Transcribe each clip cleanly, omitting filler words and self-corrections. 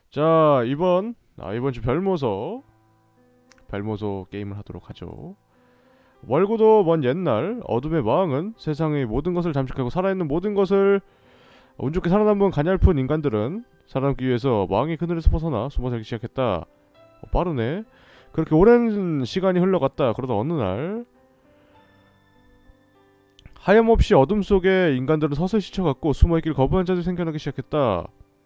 자, 이번 주 별모소 게임을 하도록 하죠. 멀고도 먼 옛날 어둠의 마왕은 세상의 모든 것을 잠식하고 살아있는 모든 것을 운 좋게 살아남은 가냘픈 인간들은 살아남기 위해서 마왕의 그늘에서 벗어나 숨어 살기 시작했다. 빠르네. 그렇게 오랜 시간이 흘러갔다. 그러다 어느 날 하염없이 어둠 속에 인간들은 서서히 지쳐갔고 숨어있길 거부한 자들이 생겨나기 시작했다.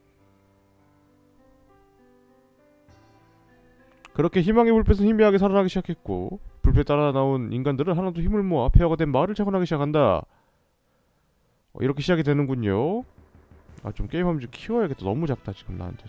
그렇게 희망의 불빛은 희미하게 살아나기 시작했고 불빛 따라 나온 인간들은 하나도 힘을 모아 폐허가 된 마을을 재건하기 시작한다. 이렇게 시작이 되는군요. 좀 게임하면 좀 키워야겠다. 너무 작다 지금 나한테.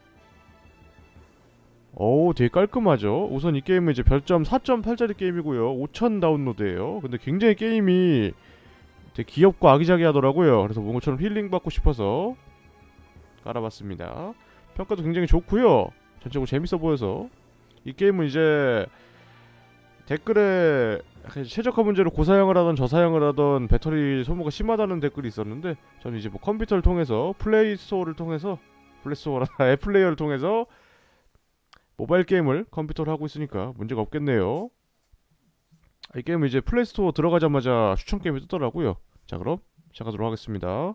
되게 깔끔하죠. 우선 이 게임은 이제 별점 4.8짜리 게임이고요. 5,000 다운로드예요. 근데 굉장히 게임이 되게 귀엽고 아기자기하더라고요. 그래서 뭔가처럼 힐링 받고 싶어서 깔아봤습니다. 평가도 굉장히 좋고요. 전적으로 재밌어 보여서. 이 게임은 이제 댓글에 최적화 문제로 고사양을 하던 저사양을 하던 배터리 소모가 심하다는 댓글이 있었는데, 저는 이제 뭐 컴퓨터를 통해서 플레이스토어라 앱플레이어를 통해서 모바일 게임을 컴퓨터로 하고 있으니까 문제가 없겠네요. 이 게임은 이제 플레이스토어 들어가자마자 추천 게임이 뜨더라고요. 자, 그럼 시작하도록 하겠습니다.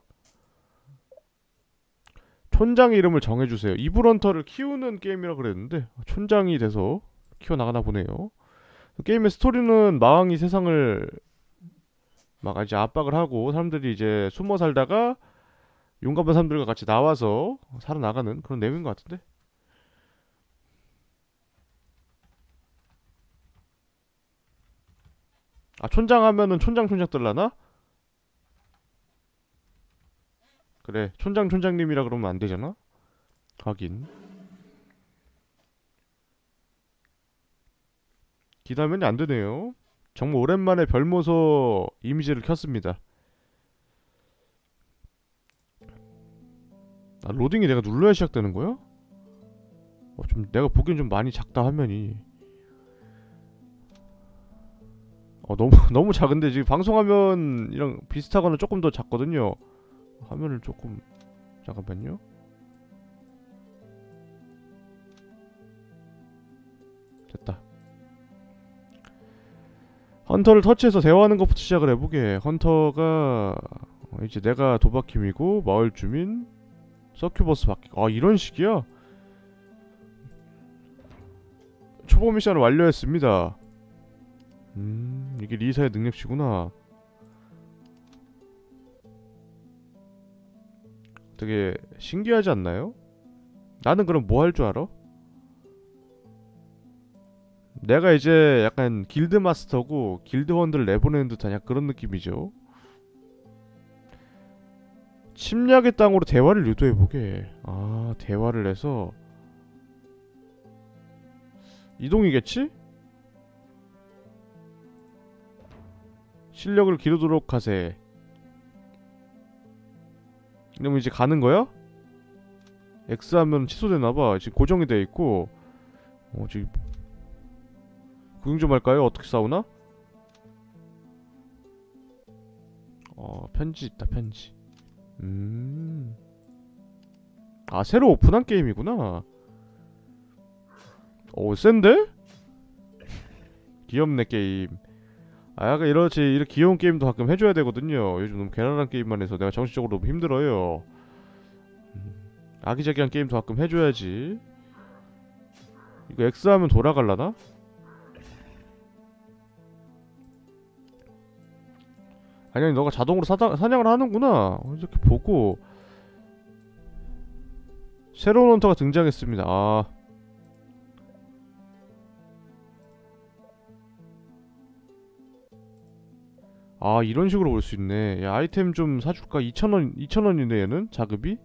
촌장의 이름을 정해주세요. 이불헌터를 키우는 게임이라 그랬는데 촌장이 돼서 키워나가나 보네요. 게임의 스토리는 마왕이 세상을 막 이제 압박을 하고 사람들이 이제 숨어 살다가 용감한 사람들과 같이 나와서 살아나가는 그런 내용인 것 같은데. 촌장 하면은 촌장 뜰라나? 그래, 촌장님이라 그러면 안 되잖아? 하긴. 기다면이 안 되네요. 정말 오랜만에 별모소 이미지를 켰습니다. 로딩이 내가 눌러야 시작되는 거야? 좀 내가 보기엔 좀 많이 작다 화면이. 너무 너무 작은데 지금 방송화면이랑 비슷하거나 조금 더 작거든요. 화면을 조금 잠깐만요. 됐다. 헌터를 터치해서 대화하는 것부터 시작을 해보게. 헌터가 이제 내가 도박힘이고 마을 주민 서큐버스 바뀌. 이런 식이야? 초보 미션을 완료했습니다. 이게 리사의 능력치구나. 되게 신기하지 않나요? 나는 그럼 뭐 할 줄 알아? 내가 이제 약간 길드 마스터고 길드원들을 내보내는 듯한 약간 그런 느낌이죠. 침략의 땅으로 대화를 유도해보게. 대화를 해서 이동이겠지? 실력을 기르도록 하세. 그러면 이제 가는 거야? X 하면 취소되나봐. 지금 고정이 돼있고. 지금 구경 좀 할까요? 어떻게 싸우나? 편지 있다, 편지. 새로 오픈한 게임이구나. 센데? 귀엽네, 게임. 약간 이렇게 귀여운 게임도 가끔 해줘야 되거든요. 요즘 너무 괴랄한 게임만 해서 내가 정신적으로 너무 힘들어요. 아기자기한 게임도 가끔 해줘야지. 이거 X 하면 돌아갈라나? 아니, 너가 자동으로 사냥을 하는구나. 이렇게 보고. 새로운 헌터가 등장했습니다. 이런 식으로 볼 수 있네. 야, 아이템 좀 사줄까? 2,000원이네 얘는? 자급이?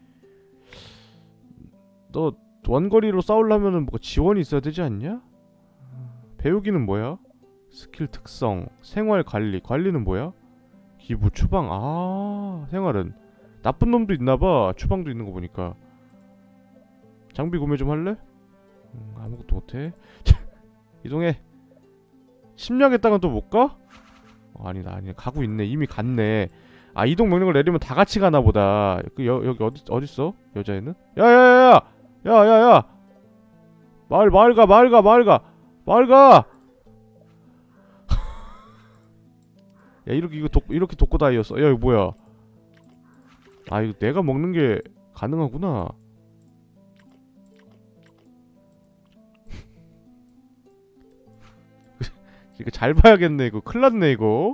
너 원거리로 싸우려면은 뭐가 지원이 있어야 되지 않냐? 배우기는 뭐야? 스킬 특성, 생활 관리. 관리는 뭐야? 기부, 추방. 생활은 나쁜 놈도 있나봐. 추방도 있는 거 보니까. 장비 구매 좀 할래? 아무것도 못해. 이동해. 침략의 땅은 또 못 가? 아니다. 가고 있네. 이미 갔네. 이동 명령을 내리면 다 같이 가나 보다. 여기 어딨어? 여자애는? 야야야야! 야야야 마을 가 야 이렇게 이렇게 독고 다이였어. 야 이거 뭐야. 아 이거 내가 먹는 게 가능하구나. 이거 잘 봐야겠네. 이거 큰일 났네 이거.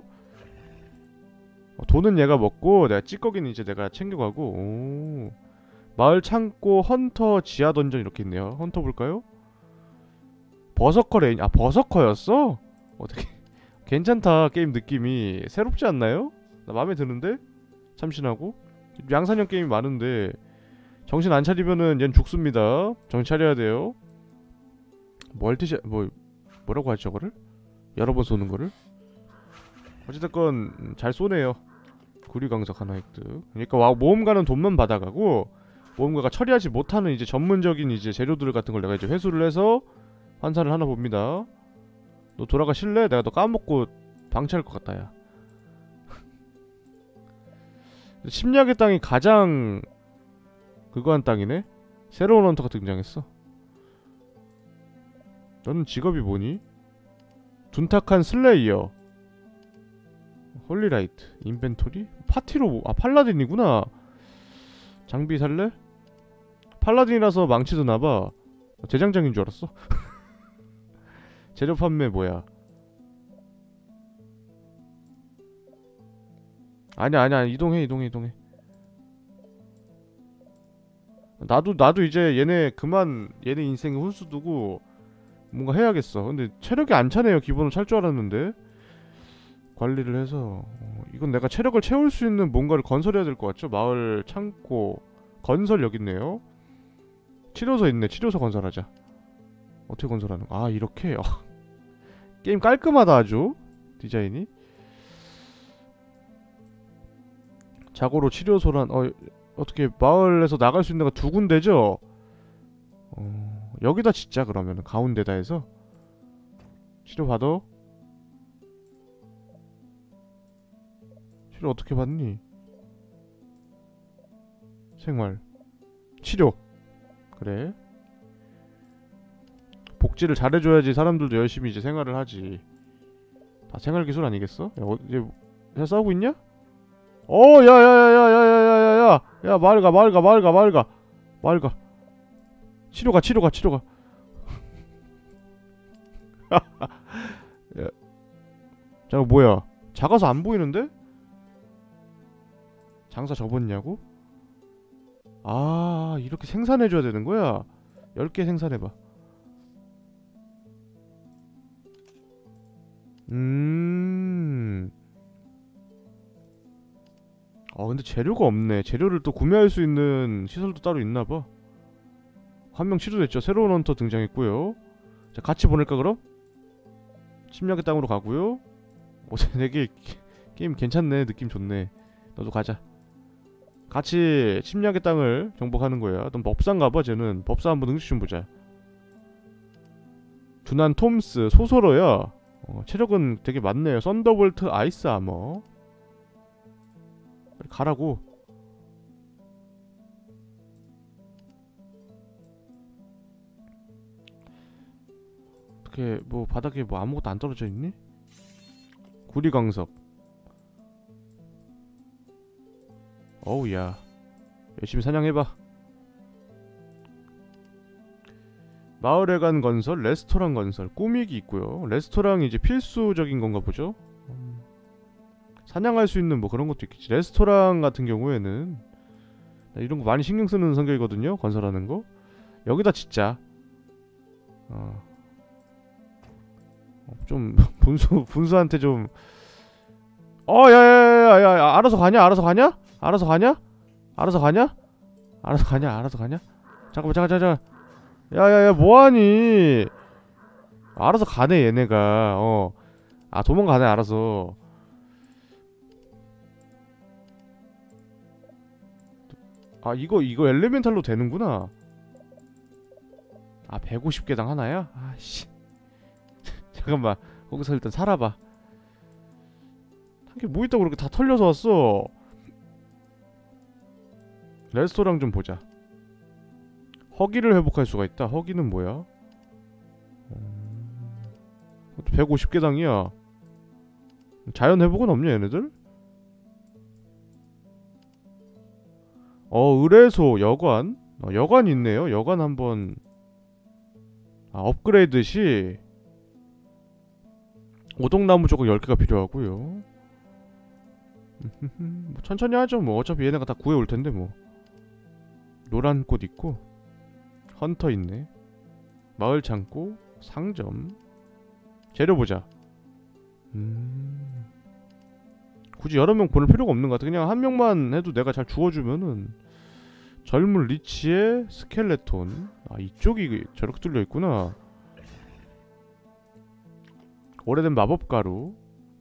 돈은 얘가 먹고 내가 찌꺼기는 이제 내가 챙겨가고. 오. 마을 창고 헌터 지하 던전 이렇게 있네요. 헌터 볼까요? 버서커 레인. 아 버서커였어? 어떻게 괜찮다. 게임 느낌이 새롭지 않나요? 나 마음에 드는데? 참신하고 양산형 게임이 많은데 정신 안 차리면은 얜 죽습니다. 정신 차려야 돼요. 멀티샷 뭐라고 하지 저거를? 여러 번 쏘는 거를? 어찌됐건 잘 쏘네요. 구리광석 하나 획득. 그러니까 모험가는 돈만 받아가고 모험가가 처리하지 못하는 이제 전문적인 이제 재료들 같은 걸 내가 이제 회수를 해서 환산을 하나 봅니다. 너 돌아가실래? 내가 너 까먹고 방치할 것 같다 야. 침략의 땅이 가장 그거 한 땅이네? 새로운 헌터가 등장했어. 너는 직업이 뭐니? 둔탁한 슬레이어, 홀리라이트, 인벤토리? 파티로 아 팔라딘이구나. 장비 살래? 팔라딘이라서 망치 드나봐. 대장장인 줄 알았어. 재료 판매 뭐야? 아니야 이동해. 나도 이제 얘네 인생에 혼수 두고 뭔가 해야겠어. 근데 체력이 안 차네요. 기본은 찰 줄 알았는데. 관리를 해서 이건 내가 체력을 채울 수 있는 뭔가를 건설해야 될 것 같죠? 마을 창고 건설 여기 있네요. 치료소 있네. 치료소 건설하자. 어떻게 건설하는 거? 아 이렇게. 게임 깔끔하다 아주 디자인이. 자고로 치료소란 어떻게 마을에서 나갈 수 있는 데가 두 군데죠? 여기다 짓자 그러면 가운데다 해서 치료받아. 치료 어떻게 받니? 생활 치료 그래. 복지를 잘해줘야지 사람들도 열심히 이제 생활을 하지. 다 생활기술 아니겠어? 야 이제 싸우고 있냐? 야야야야야야야야야 야 마을 가 치료가 야 잠깐 뭐야 작아서 안 보이는데? 장사 접었냐고? 아 이렇게 생산해줘야 되는 거야? 10개 생산해봐. 근데 재료가 없네. 재료를 또 구매할 수 있는 시설도 따로 있나봐. 한 명 치료됐죠. 새로운 헌터 등장했고요. 자 같이 보낼까 그럼? 침략의 땅으로 가고요. 되게 게임 괜찮네. 느낌 좋네. 너도 가자. 같이 침략의 땅을 정복하는 거야. 넌 법사인가봐 쟤는. 법사 한번 능력 좀 보자. 두난 톰스 소설어야. 체력은 되게 많네요. 썬더볼트 아이스 아머. 가라고. 어떻게 뭐 바닥에 뭐 아무것도 안 떨어져 있니? 구리광석. 어우야 열심히 사냥해봐. 마을회관 건설, 레스토랑 건설, 꾸미기 있고요. 레스토랑이 이제 필수적인 건가 보죠. 사냥할 수 있는 뭐 그런 것도 있겠지. 레스토랑 같은 경우에는 이런 거 많이 신경 쓰는 성격이거든요. 건설하는 거. 여기다 짓자. 좀 분수한테 좀. 야야야야야 알아서 가냐? 잠깐만. 야야야 뭐하니? 알아서 가네 얘네가. 도망가네 알아서. 이거 엘레멘탈로 되는구나. 150개당 하나야? 아씨. 잠깐만 거기서 일단 살아봐. 한 개 뭐 있다고 그렇게 다 털려서 왔어. 레스토랑 좀 보자. 허기를 회복할 수가 있다. 허기는 뭐야? 150개당이야. 자연 회복은 없냐 얘네들? 의뢰소 여관. 여관 있네요. 여관 한번 업그레이드 시 오동나무 조각 10개가 필요하고요. 뭐 천천히 하죠. 뭐 어차피 얘네가 다 구해올 텐데 뭐. 노란 꽃 있고 헌터 있네. 마을 창고, 상점. 재료 보자. 굳이 여러 명 보낼 필요가 없는 것 같아. 그냥 한 명만 해도 내가 잘 주워주면은. 젊은 리치의 스켈레톤. 이쪽이 저렇게 뚫려 있구나. 오래된 마법 가루.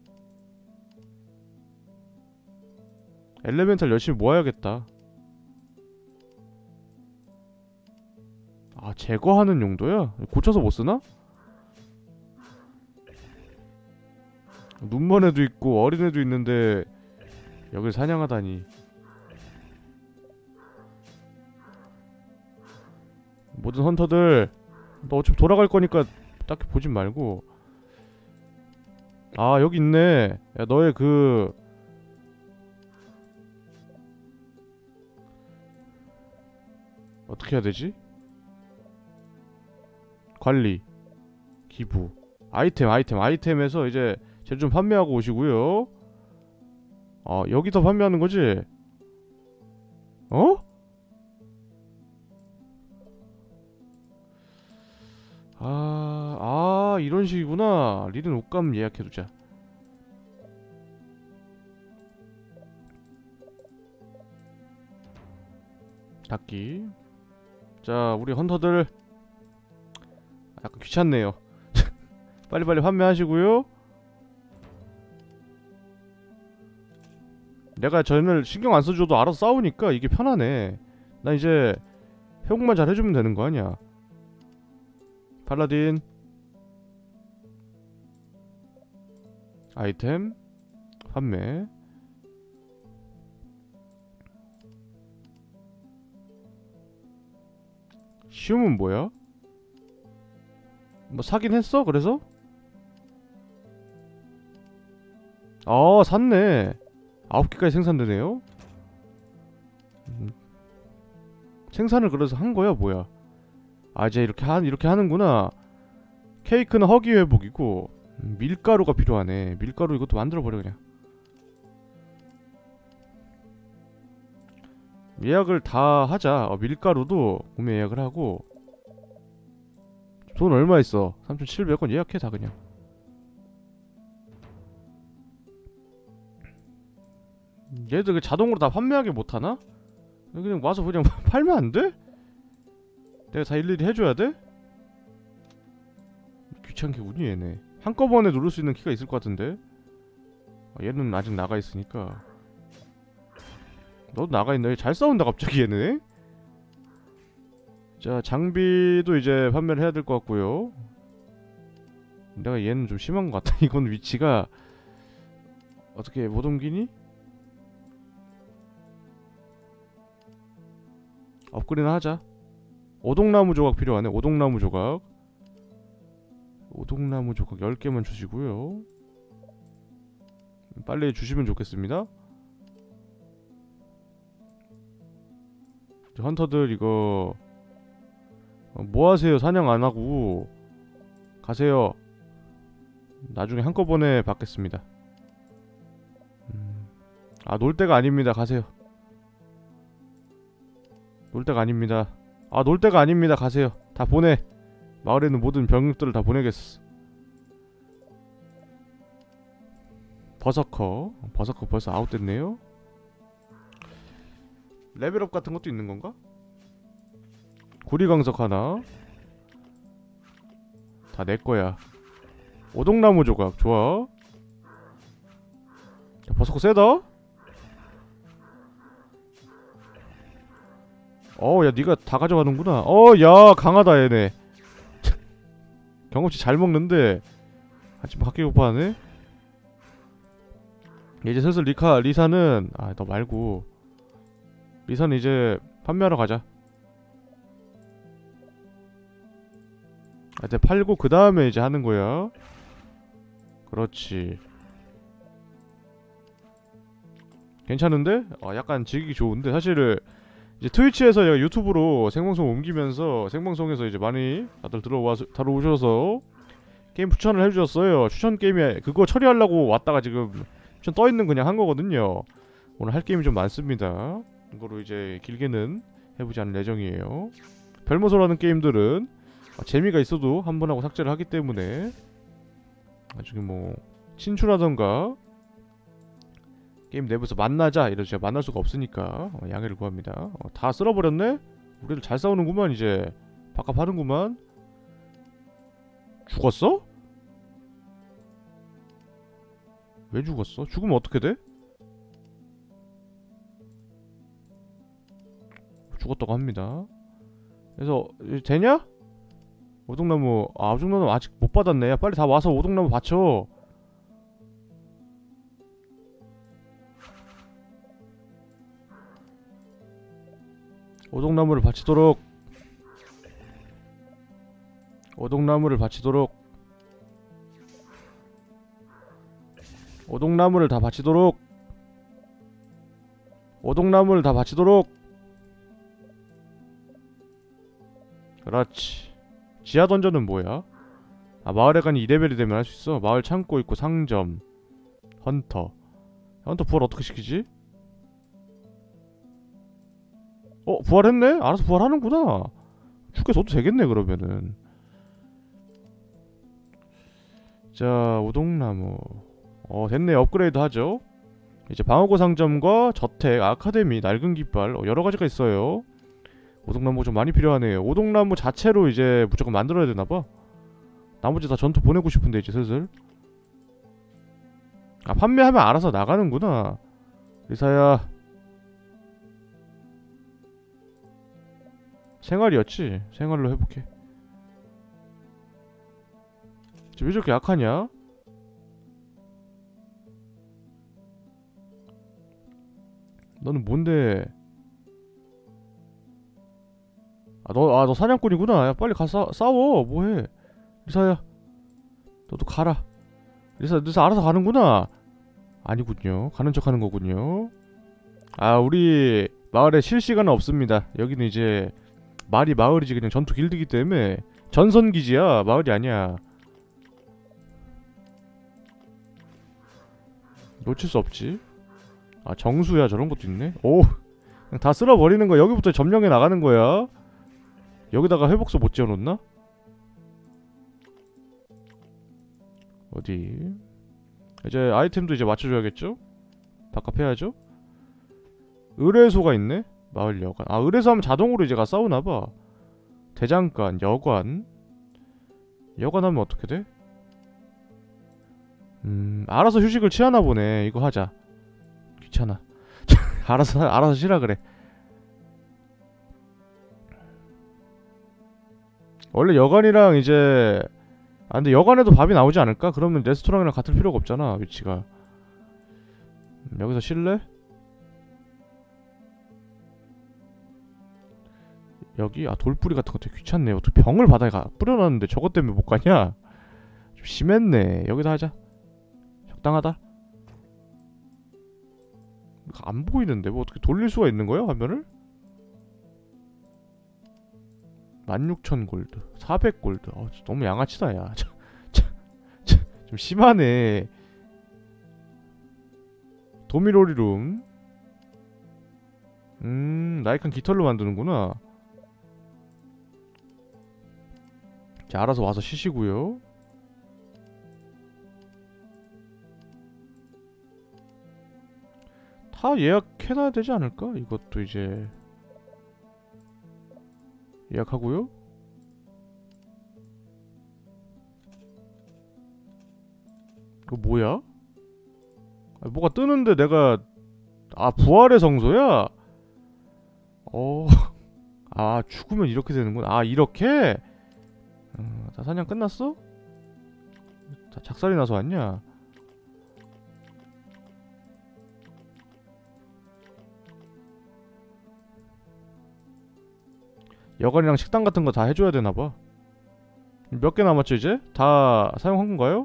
엘레멘탈 열심히 모아야겠다. 제거하는 용도야? 고쳐서 못 쓰나? 눈먼 애도 있고 어린 애도 있는데 여길 사냥하다니. 모든 헌터들, 너 어차피 돌아갈 거니까 딱히 보진 말고. 여기 있네. 야, 너의 어떻게 해야 되지? 관리, 기부, 아이템에서 이제 재료 좀 판매하고 오시고요. 여기서 판매하는 거지? 이런 식이구나. 리든 옷감 예약해두자. 닫기. 자, 우리 헌터들 약간 귀찮네요. 빨리빨리 판매하시고요. 내가 쟤를 신경 안 써줘도 알아서 싸우니까 이게 편하네. 나 이제 회복만 잘 해주면 되는 거 아니야. 팔라딘 아이템 판매. 쉬움은 뭐야? 뭐 사긴 했어? 그래서? 샀네. 9개까지 생산되네요. 생산을 그래서 한 거야 뭐야? 이제 이렇게 하는구나. 케이크는 허기 회복이고 밀가루가 필요하네. 밀가루 이것도 만들어버려 그냥. 예약을 다 하자. 밀가루도 구매 예약을 하고. 돈 얼마 있어? 3,700원 예약해 다 그냥. 얘들 자동으로 다 판매하게 못하나? 그냥 와서 그냥 팔면 안 돼? 내가 다 일일이 해줘야 돼? 귀찮게 우니 얘네. 한꺼번에 누를 수 있는 키가 있을 것 같은데? 얘는 아직 나가있으니까. 너도 나가있네. 잘 싸운다 갑자기 얘네. 자, 장비도 이제 판매를 해야 될 것 같고요. 내가 얘는 좀 심한 것 같다. 이건 위치가 어떻게 못 옮기니? 업그레이드나 하자. 오동나무 조각 필요하네. 오동나무 조각 10개만 주시고요. 빨리 주시면 좋겠습니다. 헌터들 이거 뭐하세요? 사냥 안하고 가세요. 나중에 한꺼번에 받겠습니다. 놀 때가 아닙니다. 가세요. 놀 때가 아닙니다. 놀 때가 아닙니다. 가세요. 다 보내. 마을에 있는 모든 병력들을 다 보내겠어. 버서커 벌써 아웃됐네요. 레벨업 같은 것도 있는 건가? 구리광석 하나. 다 내거야. 오동나무 조각 좋아. 야, 버서커 세다? 야 니가 다 가져가는구나. 야 강하다 얘네. 경험치 잘 먹는데 아침 밖에 고파하네. 이제 슬슬 리사는 너 말고 리사는 이제 판매하러 가자. 이제 팔고 그 다음에 이제 하는 거야. 그렇지. 괜찮은데? 약간 즐기기 좋은데 사실은 이제 트위치에서 얘가 유튜브로 생방송 옮기면서 생방송에서 이제 많이 다들 들어오셔서 게임 추천을 해주셨어요. 추천 게임에 그거 처리하려고 왔다가 지금 추천 떠있는 그냥 한 거거든요. 오늘 할 게임이 좀 많습니다. 이거로 이제 길게는 해보지 않을 예정이에요. 별모소라는 게임들은 재미가 있어도 한 번 하고 삭제를 하기 때문에 나중에 뭐 친추라던가 게임 내부에서 만나자 이래서 제가 만날 수가 없으니까 양해를 구합니다. 다 쓸어버렸네? 우리들 잘 싸우는구만. 이제 바깥 하는구만. 죽었어? 왜 죽었어? 죽으면 어떻게 돼? 죽었다고 합니다. 그래서 되냐? 오동나무. 오동나무 아직 못 받았네. 야, 빨리 다 와서 오동나무 받쳐. 오동나무를 바치도록. 오동나무를 바치도록. 오동나무를 다 바치도록. 오동나무를 다 바치도록. 그렇지. 지하 던전은 뭐야? 마을에 가니 2레벨이 되면 할 수 있어. 마을 창고 있고 상점. 헌터. 헌터 부활 어떻게 시키지? 부활했네? 알아서 부활하는구나. 죽여서도 되겠네 그러면은. 자, 오동나무. 됐네. 업그레이드 하죠. 이제 방어구 상점과 저택, 아카데미, 낡은 깃발 여러가지가 있어요. 오동나무 좀 많이 필요하네요. 오동나무 자체로 이제 무조건 만들어야 되나봐. 나머지 다 전투 보내고 싶은데 이제 슬슬. 판매하면 알아서 나가는구나. 리사야. 생활이었지? 생활로 해볼게. 왜 저렇게 약하냐? 너는 뭔데? 너 사냥꾼이구나. 야, 빨리 가서 싸워. 뭐해? 리사야. 너도 가라. 리사 알아서 가는구나. 아니군요. 가는 척 하는 거군요. 우리 마을에 실시간은 없습니다. 여기는 이제 마을이지 그냥 전투 길드기 때문에 전선기지야. 마을이 아니야. 놓칠 수 없지. 정수야. 저런 것도 있네. 오, 그냥 다 쓸어버리는 거야. 여기부터 점령해 나가는 거야. 여기다가 회복소 못 지어놓나? 어디? 이제 아이템도 이제 맞춰줘야겠죠? 바깥 해야죠? 의뢰소가 있네? 마을 여관. 의뢰소 하면 자동으로 이제 가 싸우나봐. 대장간, 여관. 여관 하면 어떻게 돼? 알아서 휴식을 취하나 보네. 이거 하자. 귀찮아. 알아서 쉬라 그래. 원래 여관이랑 이제 근데 여관에도 밥이 나오지 않을까? 그러면 레스토랑이랑 같을 필요가 없잖아. 위치가. 여기서 쉴래? 여기? 돌뿌리 같은 거 되게 귀찮네. 어떻게 병을 바다에 뿌려놨는데 저것 때문에 못 가냐? 좀 심했네. 여기다 하자. 적당하다. 안 보이는데 뭐 어떻게 돌릴 수가 있는 거야? 화면을? 16,000골드 400골드 너무 양아치다 야. 좀 심하네. 도미로리룸. 나이칸 깃털로 만드는구나. 자, 알아서 와서 쉬시고요. 다 예약해놔야 되지 않을까? 이것도 이제 예약하고요. 이거 뭐야? 뭐가 뜨는데 내가 부활의 성소야? 죽으면 이렇게 되는구나. 이렇게? 다 사냥 끝났어? 다 작살이 나서 왔냐? 여관이랑 식당 같은 거 다 해줘야 되나봐. 몇 개 남았죠 이제? 다 사용한 건가요?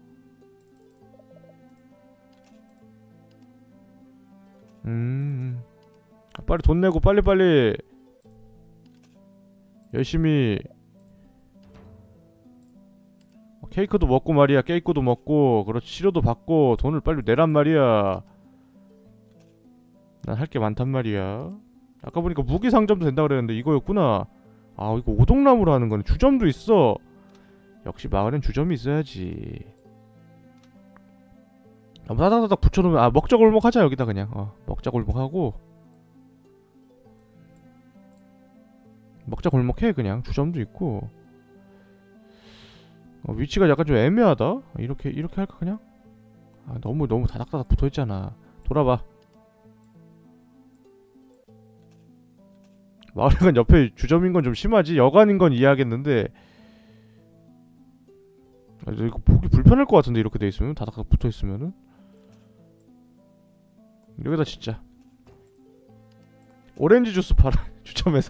빨리 돈 내고 빨리빨리 열심히 케이크도 먹고 말이야. 케이크도 먹고 그렇지 치료도 받고 돈을 빨리 내란 말이야. 난 할 게 많단 말이야. 아까 보니까 무기 상점도 된다 그랬는데 이거였구나. 아 이거 오동나무로 하는 거네. 주점도 있어. 역시 마을엔 주점이 있어야지. 다다다닥 붙여놓으면 아 먹자골목 하자 여기다 그냥. 먹자골목 하고 먹자골목 해 그냥. 주점도 있고. 위치가 약간 좀 애매하다. 이렇게 할까 그냥? 아 너무 다닥다닥 붙어있잖아. 돌아봐. 마을회관 옆에 주점인 건 좀 심하지. 여관인 건 이해하겠는데 이거 보기 불편할 것 같은데 이렇게 돼 있으면 다닥다닥 붙어 있으면은. 여기다 진짜 오렌지 주스 팔아. 주점에서.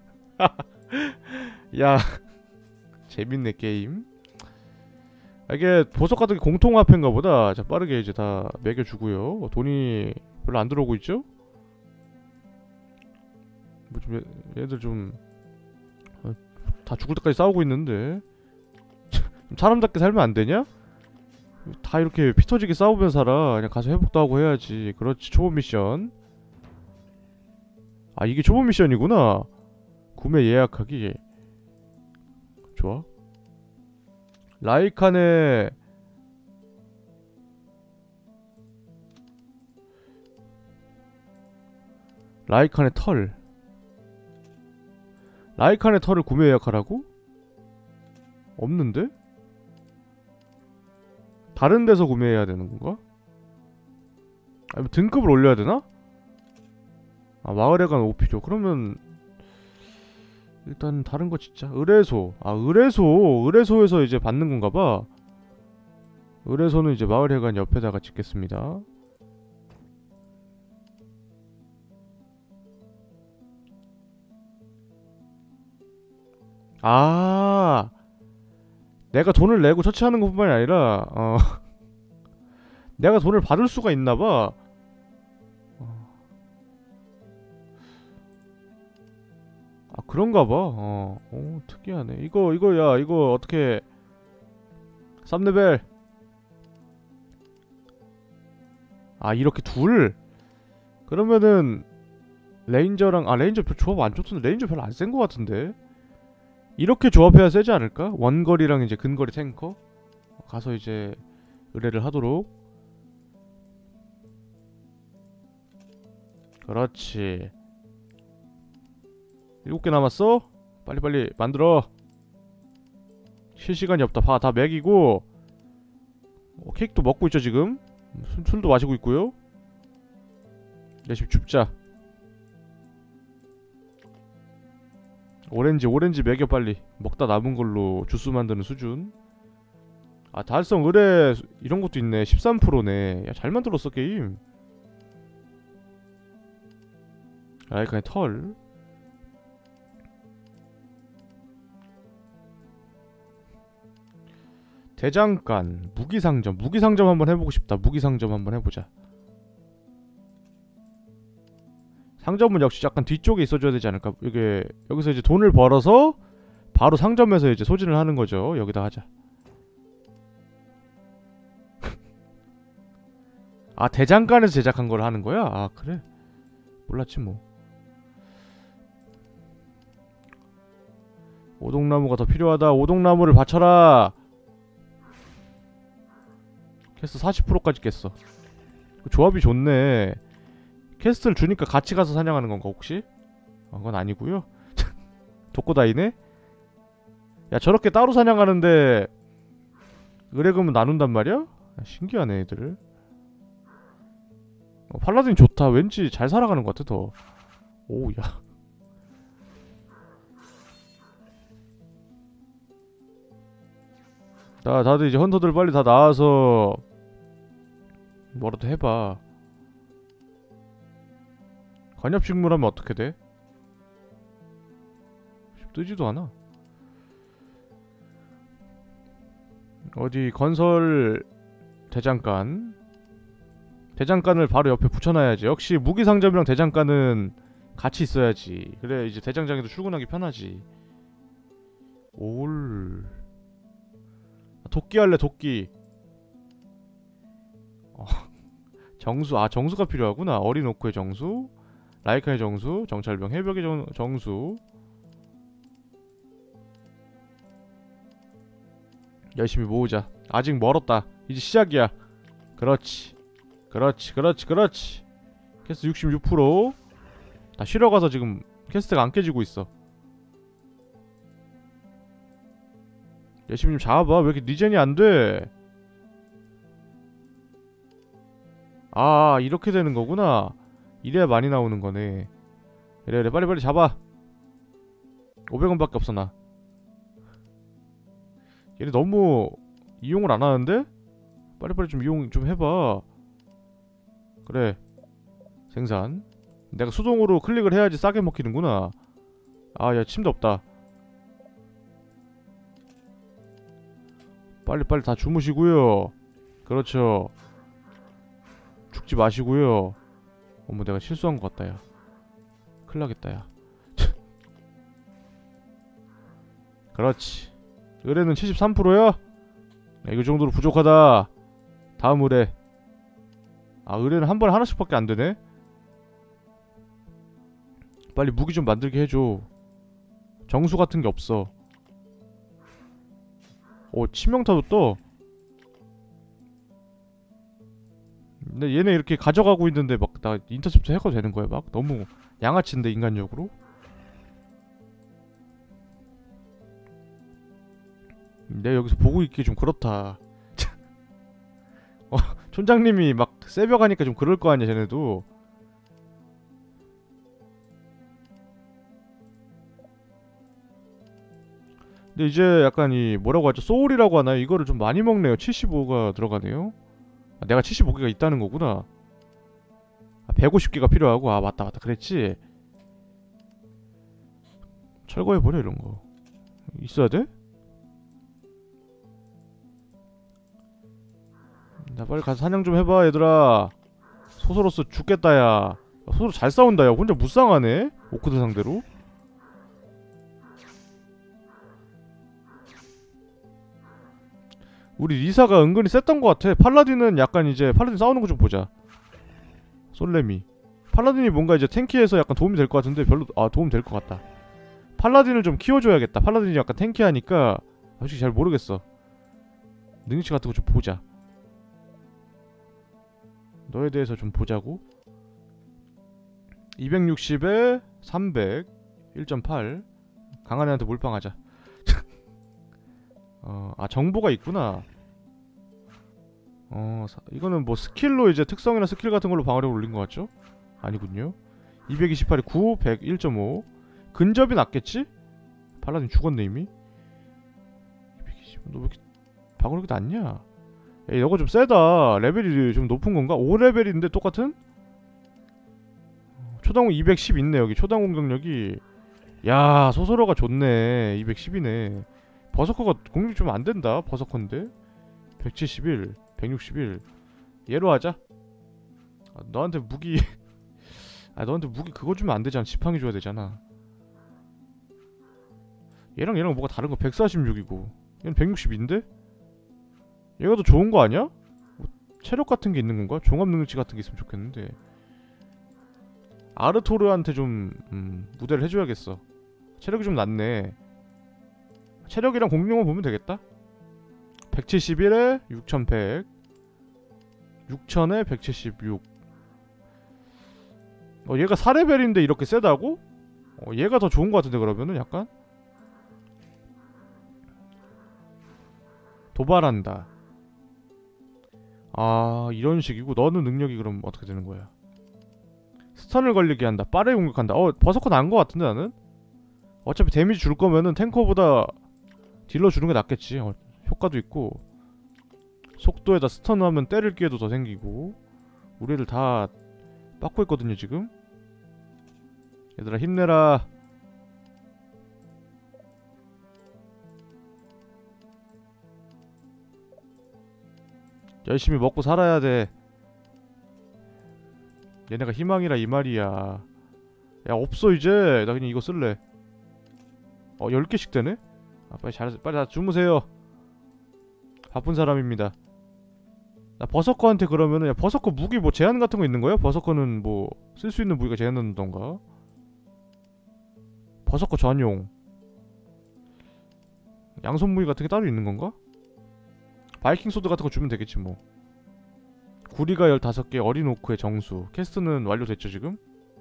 야 재밌네 게임. 이게 보석 같은 게 공통화폐인가 보다. 자 빠르게 이제 다 매겨주고요. 돈이 별로 안 들어오고 있죠? 뭐 좀 얘들 좀 다 죽을 때까지 싸우고 있는데 좀 사람답게 살면 안 되냐? 다 이렇게 피 터지게 싸우면 살아. 그냥 가서 회복도 하고 해야지. 그렇지. 초보 미션. 아 이게 초보 미션이구나. 구매 예약하기. 좋아. 라이칸의 털. 라이칸의 털을 구매 예약하라고? 없는데? 다른 데서 구매해야 되는 건가? 아니 등급을 올려야 되나? 아 마을회관 5필요. 그러면 일단 다른 거 진짜. 의뢰소. 아 의뢰소에서 이제 받는 건가 봐. 의뢰소는 이제 마을회관 옆에다가 짓겠습니다. 아 내가 돈을 내고 처치하는 것뿐만이 아니라 내가 돈을 받을 수가 있나봐. 아 그런가봐. 오 특이하네. 이거 이거 어떻게 3레벨. 아 이렇게 둘? 그러면은 레인저랑 레인저 조합 안 좋던데. 레인저 별로 안 센 거 같은데. 이렇게 조합해야 세지 않을까? 원거리랑 이제 근거리 탱커 가서 이제 의뢰를 하도록. 그렇지. 7개 남았어? 빨리빨리 만들어. 쉴 시간이 없다. 다 먹이고. 케이크도 먹고 있죠 지금. 술도 마시고 있고요. 열심히 줍자. 오렌지 먹여 빨리. 먹다 남은 걸로 주스 만드는 수준. 아 달성 의뢰 이런 것도 있네. 13%네. 야 잘 만들었어 게임. 라이칸의 털. 대장간 무기상점. 무기상점 한번 해보고 싶다. 무기상점 한번 해보자. 상점은 역시 약간 뒤쪽에 있어줘야 되지 않을까? 이게 여기서 이제 돈을 벌어서 바로 상점에서 이제 소진을 하는 거죠. 여기다 하자. 아 대장간에서 제작한 걸 하는 거야? 아 그래? 몰랐지 뭐. 오동나무가 더 필요하다. 오동나무를 바쳐라. 캐스트 40%까지 깼어. 조합이 좋네. 캐스트를 주니까 같이 가서 사냥하는 건가 혹시? 그건 아니고요. 독고다이네? 야 저렇게 따로 사냥하는데 의뢰금은 나눈단 말이야? 야, 신기하네 애들. 팔라딘 좋다. 왠지 잘 살아가는 것 같아 더. 오우야. 다들 이제 헌터들 빨리 다 나와서 뭐라도 해봐. 관엽식물하면 어떻게 돼? 뜨지도 않아. 어디 건설 대장간. 대장간을 바로 옆에 붙여놔야지. 역시 무기상점이랑 대장간은 같이 있어야지. 그래 이제 대장장에도 출근하기 편하지. 올. 도끼 할래 도끼. 정수. 아 정수가 필요하구나. 어리노코의 정수, 라이카의 정수, 정찰병 해벽의 정수. 열심히 모으자. 아직 멀었다. 이제 시작이야. 그렇지 그렇지 그렇지 그렇지. 캐스트 66%. 다 쉬러 가서 지금 캐스트가 안 깨지고 있어. 열심히 좀 잡아봐. 왜 이렇게 리젠이 안 돼? 아 이렇게 되는 거구나. 이래야 많이 나오는 거네. 그래 그래 빨리빨리 잡아. 500원밖에 없어 나. 얘네 너무 이용을 안 하는데? 빨리빨리 좀 이용 좀 해봐. 그래 생산. 내가 수동으로 클릭을 해야지 싸게 먹히는구나. 아 야 침대 없다. 빨리빨리 다 주무시고요. 그렇죠. 죽지 마시고요. 어머 내가 실수한 것 같다 야. 큰일 나겠다 야. 그렇지. 의뢰는 73%야? 야 이거 정도로 부족하다. 다음 의뢰. 아 의뢰는 한 번에 하나씩 밖에 안 되네? 빨리 무기 좀 만들게 해줘. 정수 같은 게 없어. 오 치명타도 떠. 근데 얘네 이렇게 가져가고 있는데 막 나 인터셉트 해도 되는 거야 막? 너무 양아치인데 인간적으로? 내가 여기서 보고 있기 좀 그렇다. 촌장님이 막 새벽하니까 좀 그럴 거 아니야 쟤네도. 근데 이제 약간 이 뭐라고 하죠? 소울이라고 하나요? 이거를 좀 많이 먹네요. 75가 들어가네요. 아, 내가 75개가 있다는 거구나. 아, 150개가 필요하고. 아 맞다 맞다 그랬지. 철거해버려 이런 거. 있어야 돼? 나 빨리 가서 사냥 좀 해봐 얘들아. 소서로서 죽겠다 야. 소서로 잘 싸운다 야. 혼자 무쌍하네? 오크드 상대로. 우리 리사가 은근히 셌던 것 같아. 팔라딘은 약간 이제 팔라딘 싸우는 거 좀 보자. 솔레미. 팔라딘이 뭔가 이제 탱키에서 약간 도움이 될 것 같은데 별로 도움 될 것 같다. 팔라딘을 좀 키워줘야겠다. 팔라딘이 약간 탱키하니까 솔직히 잘 모르겠어. 능력치 같은 거 좀 보자. 너에 대해서 좀 보자고. 260에 300 1.8 강한 애한테 몰빵하자. 아 정보가 있구나. 이거는 뭐 스킬로 이제 특성이나 스킬 같은 걸로 방어력을 올린 것 같죠? 아니군요. 228에 9, 100, 1.5 근접이 낫겠지? 팔라딘 죽었네 이미. 220, 너 왜 이렇게 방어력이 낮냐? 에이 너가 좀 세다. 레벨이 좀 높은 건가? 5레벨인데 똑같은? 초당 210 있네 여기. 초당 공격력이. 야 소설어가 좋네. 210이네. 버서커가 공격이 좀 안된다. 버서커인데 171 161 얘로 하자. 너한테 무기 너한테 무기 그거 주면 안되잖아. 지팡이 줘야 되잖아. 얘랑 뭐가 다른거 146이고 얘는 160인데? 얘가 더 좋은거 아니야? 뭐 체력 같은게 있는건가? 종합능력치 같은게 있으면 좋겠는데. 아르토르한테 좀 무대를 해줘야겠어. 체력이 좀 낮네. 체력이랑 공룡만 보면 되겠다. 171에 6100 6000에 176. 얘가 4레벨인데 이렇게 세다고? 얘가 더 좋은 것 같은데 그러면은 약간? 도발한다. 아 이런 식이고 너는 능력이 그럼 어떻게 되는 거야? 스턴을 걸리게 한다. 빠르게 공격한다. 버서커 나은 것 같은데 나는? 어차피 데미지 줄 거면은 탱커보다 딜러 주는 게 낫겠지. 효과도 있고 속도에다 스턴하면 때릴 기회도 더 생기고. 우리 애들 다 빠꾸 있거든요 지금. 얘들아 힘내라. 열심히 먹고 살아야 돼. 얘네가 희망이라 이 말이야. 야 없어 이제. 나 그냥 이거 쓸래. 10개씩 되네? 아 빨리 다 주무세요. 바쁜 사람입니다. 나 버서커한테 그러면은, 야 버서커 무기 뭐 제한 같은 거 있는 거야? 버서커는 뭐 쓸 수 있는 무기가 제한된던가? 버서커 전용 양손 무기 같은 게 따로 있는 건가? 바이킹 소드 같은 거 주면 되겠지 뭐. 구리가 15개, 어린 오크의 정수. 캐스트는 완료됐죠 지금?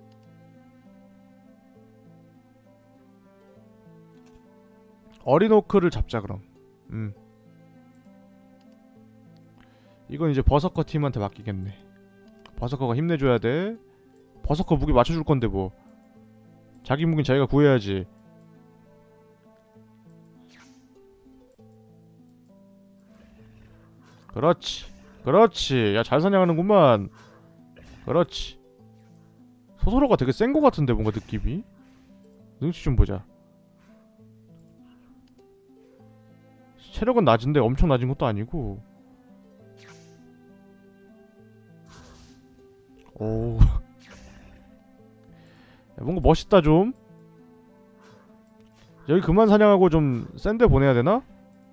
어린 오크를 잡자 그럼. 이건 이제 버서커 팀한테 맡기겠네. 버서커가 힘내줘야 돼. 버서커 무기 맞춰줄 건데 뭐. 자기 무기는 자기가 구해야지. 그렇지. 그렇지. 야 잘 사냥하는구만. 그렇지. 소설어가 되게 센 거 같은데 뭔가 느낌이. 능치 좀 보자. 체력은 낮은데 엄청 낮은 것도 아니고. 오. 야, 뭔가 멋있다 좀. 여기 그만 사냥하고 좀 센 데 보내야 되나?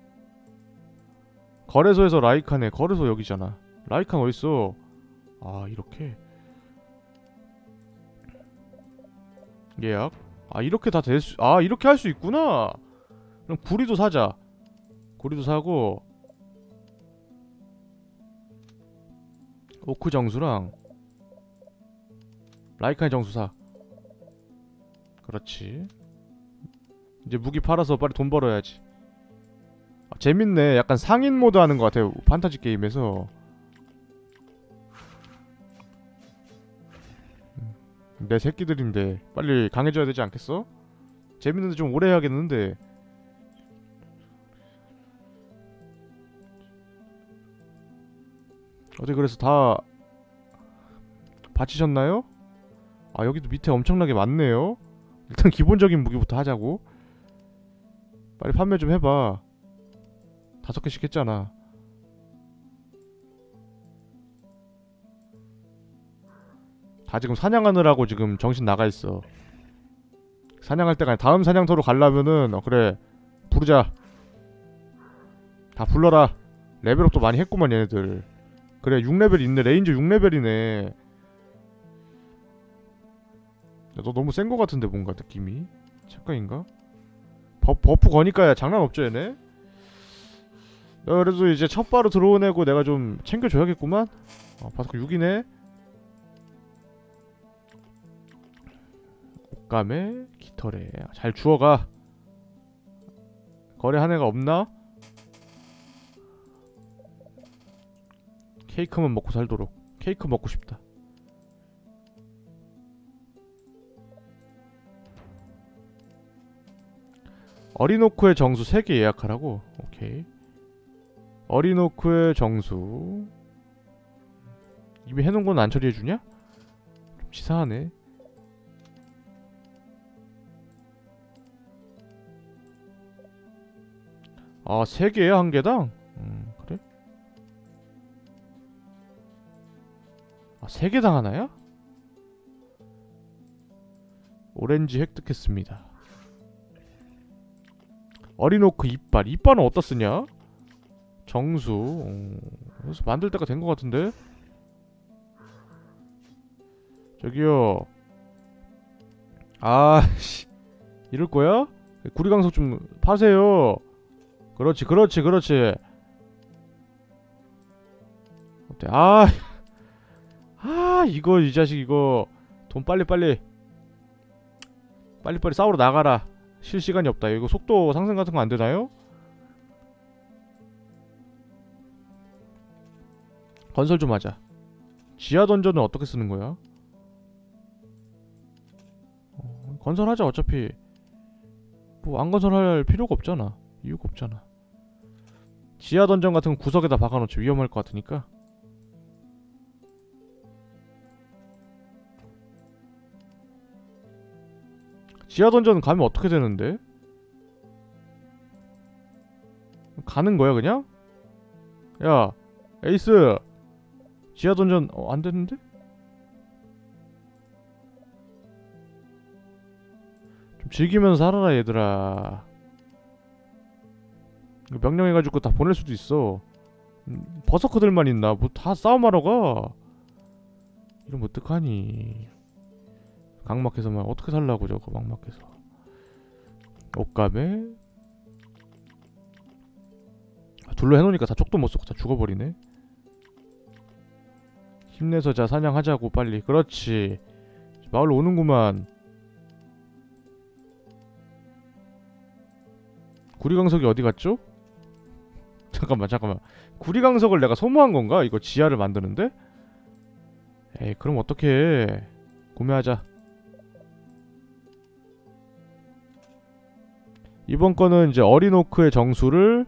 거래소에서 라이칸에. 거래소 여기잖아. 라이칸 어딨어? 아 이렇게 예약. 아 이렇게 다 될 수.. 아 이렇게 할 수 있구나. 그럼 구리도 사자. 구리도 사고 오크 정수랑 라이칸의 정수 사. 그렇지. 이제 무기 팔아서 빨리 돈 벌어야지. 아, 재밌네. 약간 상인 모드 하는 것 같아요 판타지 게임에서. 내 새끼들인데 빨리 강해져야 되지 않겠어? 재밌는데 좀 오래 해야겠는데. 어디 그래서 다 바치셨나요? 아 여기도 밑에 엄청나게 많네요. 일단 기본적인 무기부터 하자고. 빨리 판매 좀 해봐. 5개씩 했잖아. 다 지금 사냥하느라고 지금 정신 나가있어. 사냥할 때가 아니라 다음 사냥터로 가려면은 그래 부르자. 다 불러라. 레벨업도 많이 했구만 얘네들. 그래 6레벨 있네. 레인저 6레벨이네. 야, 너 너무 센 거 같은데 뭔가 느낌이. 착각인가? 버프 거니까 장난 없죠 얘네. 그래도 이제 첫 바로 들어온 애고 내가 좀 챙겨줘야겠구만. 바스코 6이네. 옷감에 깃털에. 잘 주워가. 거래한 애가 없나? 케이크만 먹고 살도록. 케이크 먹고 싶다. 어리노크의 정수 3개 예약하라고? 오케이. 어리노크의 정수 이미 해놓은 건 안 처리해주냐? 좀 치사하네. 아 3개야 1개당? 그래? 아 3개당 하나야? 오렌지 획득했습니다. 어리노크 이빨. 이빨은 어디다 쓰냐? 정수. 그래서 만들 때가 된 것 같은데? 저기요. 아씨 이럴 거야? 구리강석 좀 파세요. 그렇지 그렇지 그렇지. 어때? 이거 이 자식 이거 돈 빨리빨리 싸우러 나가라. 쉴 시간이 없다. 이거 속도 상승 같은 거 안 되나요? 건설 좀 하자. 지하 던전은 어떻게 쓰는 거야? 건설하자. 어차피 뭐 안 건설할 필요가 없잖아. 이유가 없잖아. 지하 던전 같은 건 구석에다 박아놓지. 위험할 것 같으니까. 지하 던전 가면 어떻게 되는데? 가는 거야 그냥? 야 에이스! 지하 던전 안 됐는데? 좀 즐기면서 살아라 얘들아. 명령해가지고 다 보낼 수도 있어. 버서커들만 있나? 뭐 다 싸움하러 가. 이러면 어떡하니. 강막해서만 어떻게 살라고 저거 막막해서. 옷감에 둘로 해놓으니까 다 쪽도 못쏘고 다 죽어버리네. 힘내서 자 사냥하자고 빨리. 그렇지. 마을로 오는구만. 구리강석이 어디 갔죠? 잠깐만. 구리강석을 내가 소모한 건가? 이거 지하를 만드는데? 에이 그럼 어떡해. 구매하자. 이번 거는 이제 어린 오크의 정수를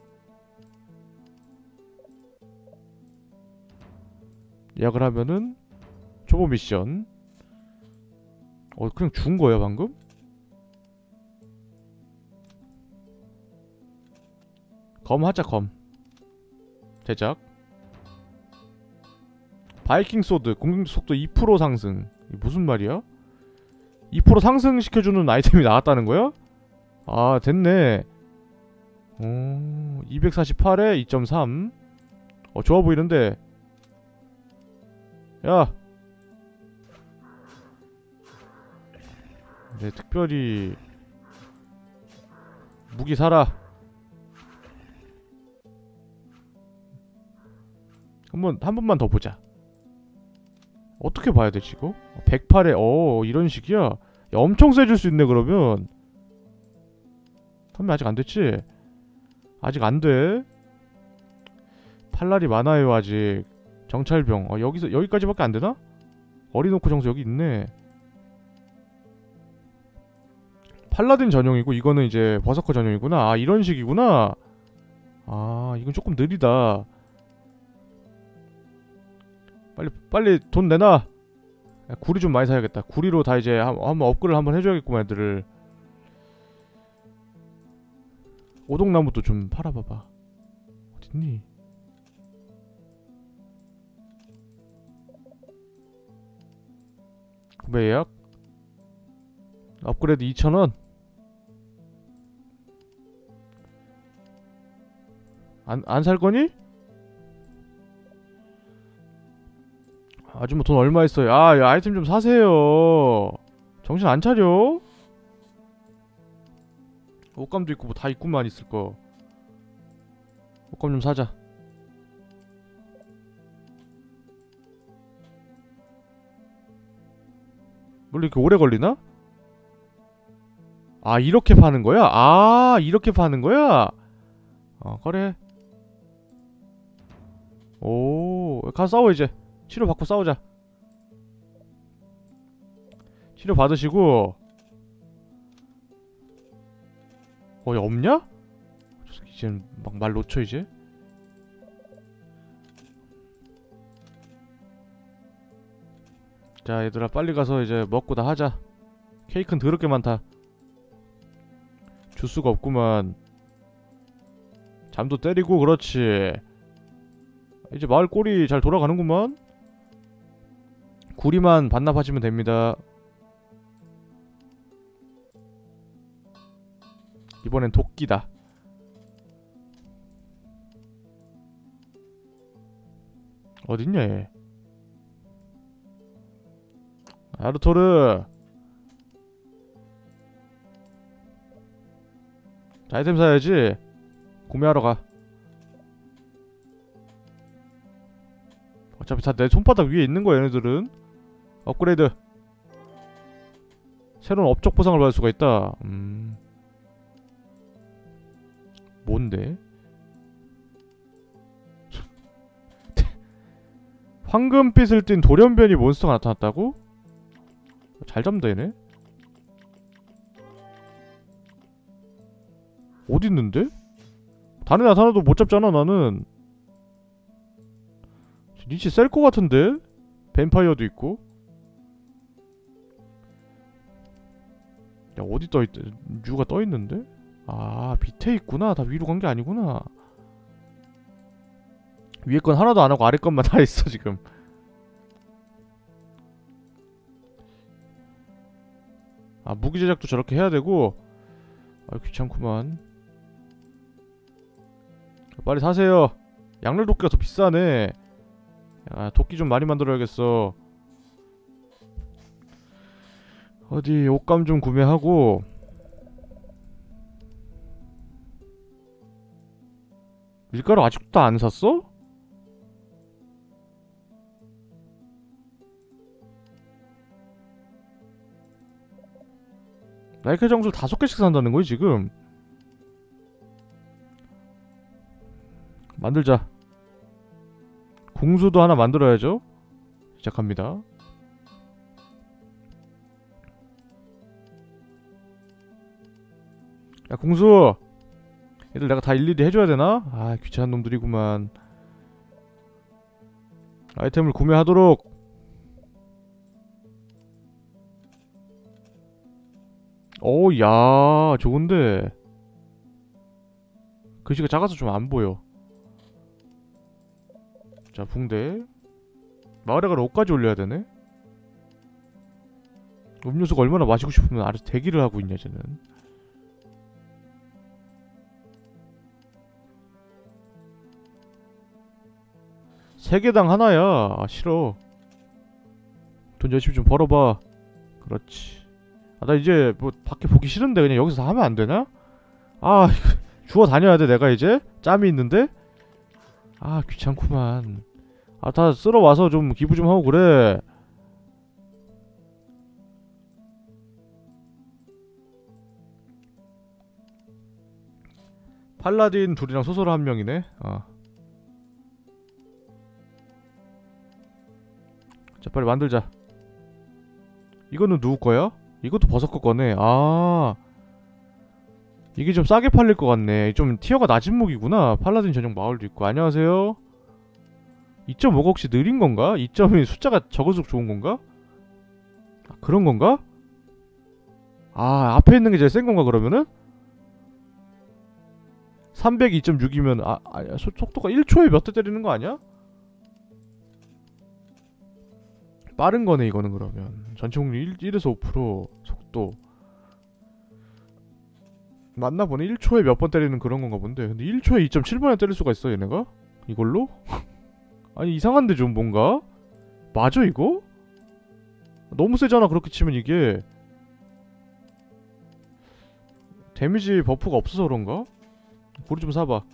예약을 하면은 초보 미션. 그냥 준 거야 방금? 검 하자. 검 제작. 바이킹 소드 공격 속도 2% 상승. 이게 무슨 말이야? 2% 상승시켜주는 아이템이 나왔다는 거야? 아 됐네. 248에 2.3. 좋아 보이는데. 야! 네, 특별히 무기 사라. 한 번만 더 보자. 어떻게 봐야 되지 이거? 108에 이런 식이야? 야, 엄청 세질 수 있네 그러면. 판매 아직 안 됐지? 아직 안 돼. 팔날이 많아요 아직. 정찰병. 여기까지밖에 안 되나? 어리노크 정수 여기 있네. 팔라딘 전용이고 이거는 이제 버서커 전용이구나. 아 이런 식이구나. 아 이건 조금 느리다. 빨리 돈 내놔. 야, 구리 좀 많이 사야겠다. 구리로 다 이제 한번 업글을 한번 해줘야겠구만 애들을. 오동나무도 좀 팔아봐봐. 어딨니? 구매 예약. 업그레이드 2,000원. 안 살 거니? 아줌마 돈 얼마 있어요? 야, 아이템 좀 사세요. 정신 안 차려? 옷감도 있고 뭐 다 있구만 있을 거. 옷감 좀 사자. 원래 이렇게 오래 걸리나? 아 이렇게 파는 거야? 아 이렇게 파는 거야? 그래. 오 가서 싸워 이제. 치료 받고 싸우자. 치료 받으시고. 야 없냐? 이젠 막 말 놓쳐 이제. 자 얘들아 빨리 가서 이제 먹고 다 하자. 케이크는 더럽게 많다. 주스가 없구만. 잠도 때리고. 그렇지. 이제 마을 꼴이 잘 돌아가는구만. 구리만 반납하시면 됩니다. 이번엔 도끼다. 어딨냐 얘. 아르토르. 자, 아이템 사야지. 구매하러 가. 어차피 다 내 손바닥 위에 있는 거야 얘네들은. 업그레이드. 새로운 업적 보상을 받을 수가 있다. 뭔데? 황금빛을 띤 돌연변이 몬스터가 나타났다고? 잘 잡는다 얘네? 어딨는데? 단에 나타나도 못 잡잖아 나는. 리치 셀 것 같은데? 뱀파이어도 있고. 야 어디 떠있다. 뉴가 떠있는데? 아 밑에 있구나. 다 위로 간 게 아니구나. 위에 건 하나도 안 하고 아래 것만 다 했어 지금. 아 무기 제작도 저렇게 해야 되고. 아 귀찮구만. 빨리 사세요. 양날 도끼가 더 비싸네. 아 도끼 좀 많이 만들어야겠어. 어디 옷감 좀 구매하고. 밀가루 아직도 안 샀어? 나이키 정수를 5개씩 산다는 거지 지금. 만들자. 궁수도 하나 만들어야죠. 시작합니다. 야 궁수! 얘들 내가 다 일일이 해줘야 되나? 아 귀찮은 놈들이구만. 아이템을 구매하도록. 오 야 좋은데. 글씨가 작아서 좀 안 보여. 자 붕대. 마을에 가서 옷까지 올려야 되네. 음료수가 얼마나 마시고 싶으면 아래서 대기를 하고 있냐 쟤는. 세 개당 하나야. 아 싫어. 돈 열심히 좀 벌어봐. 그렇지. 아 나 이제 뭐 밖에 보기 싫은데 그냥 여기서 하면 안 되나? 아 주워 다녀야 돼 내가 이제? 짬이 있는데? 아 귀찮구만. 아 다 쓸어와서 좀 기부 좀 하고 그래. 팔라딘 둘이랑 소설아 한 명이네. 자 빨리 만들자. 이거는 누구 거야? 이것도 버섯거 거네. 아 이게 좀 싸게 팔릴 것 같네. 좀 티어가 낮은 무기구나. 팔라딘 전용 마을도 있고. 안녕하세요. 2.5가 혹시 느린 건가? 2점이 숫자가 적을수록 좋은 건가? 아, 그런 건가? 아 앞에 있는 게 제일 센 건가 그러면은? 302.6이면 속도가 1초에 몇 대 때리는 거 아니야? 빠른 거네 이거는 그러면. 전체 확률 1에서 5% 속도 맞나 보네. 1초에 몇 번 때리는 그런 건가 본데. 근데 1초에 2.7번이나 때릴 수가 있어 얘네가? 이걸로? 아니 이상한데 좀 뭔가? 맞아 이거? 너무 세잖아 그렇게 치면 이게. 데미지 버프가 없어서 그런가? 고리 좀 사봐.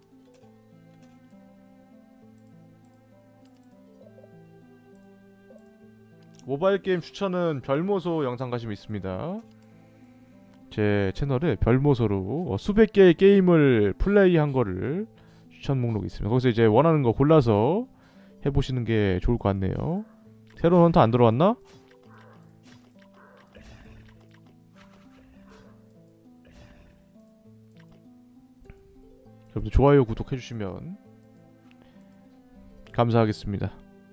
모바일 게임 추천은 별모소 영상 가시면 있습니다. 제 채널에 별모소로 수백 개의 게임을 플레이한 거를 추천 목록이 있습니다. 거기서 이제 원하는 거 골라서 해보시는 게 좋을 것 같네요. 새로운 헌터 안 들어왔나? 여러분들 좋아요 구독해주시면 감사하겠습니다.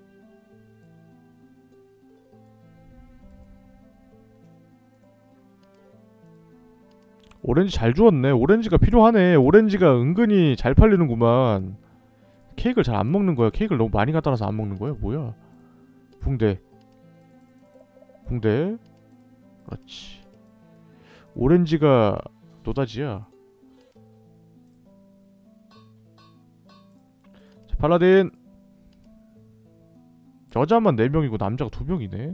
오렌지 잘 주웠네. 오렌지가 필요하네. 오렌지가 은근히 잘 팔리는구만. 케이크를 잘 안 먹는 거야. 케이크를 너무 많이 갖다 놔서 안 먹는 거야. 뭐야? 붕대. 붕대. 그렇지. 오렌지가 노다지야. 자, 팔라딘. 여자만 4명이고 남자가 2명이네.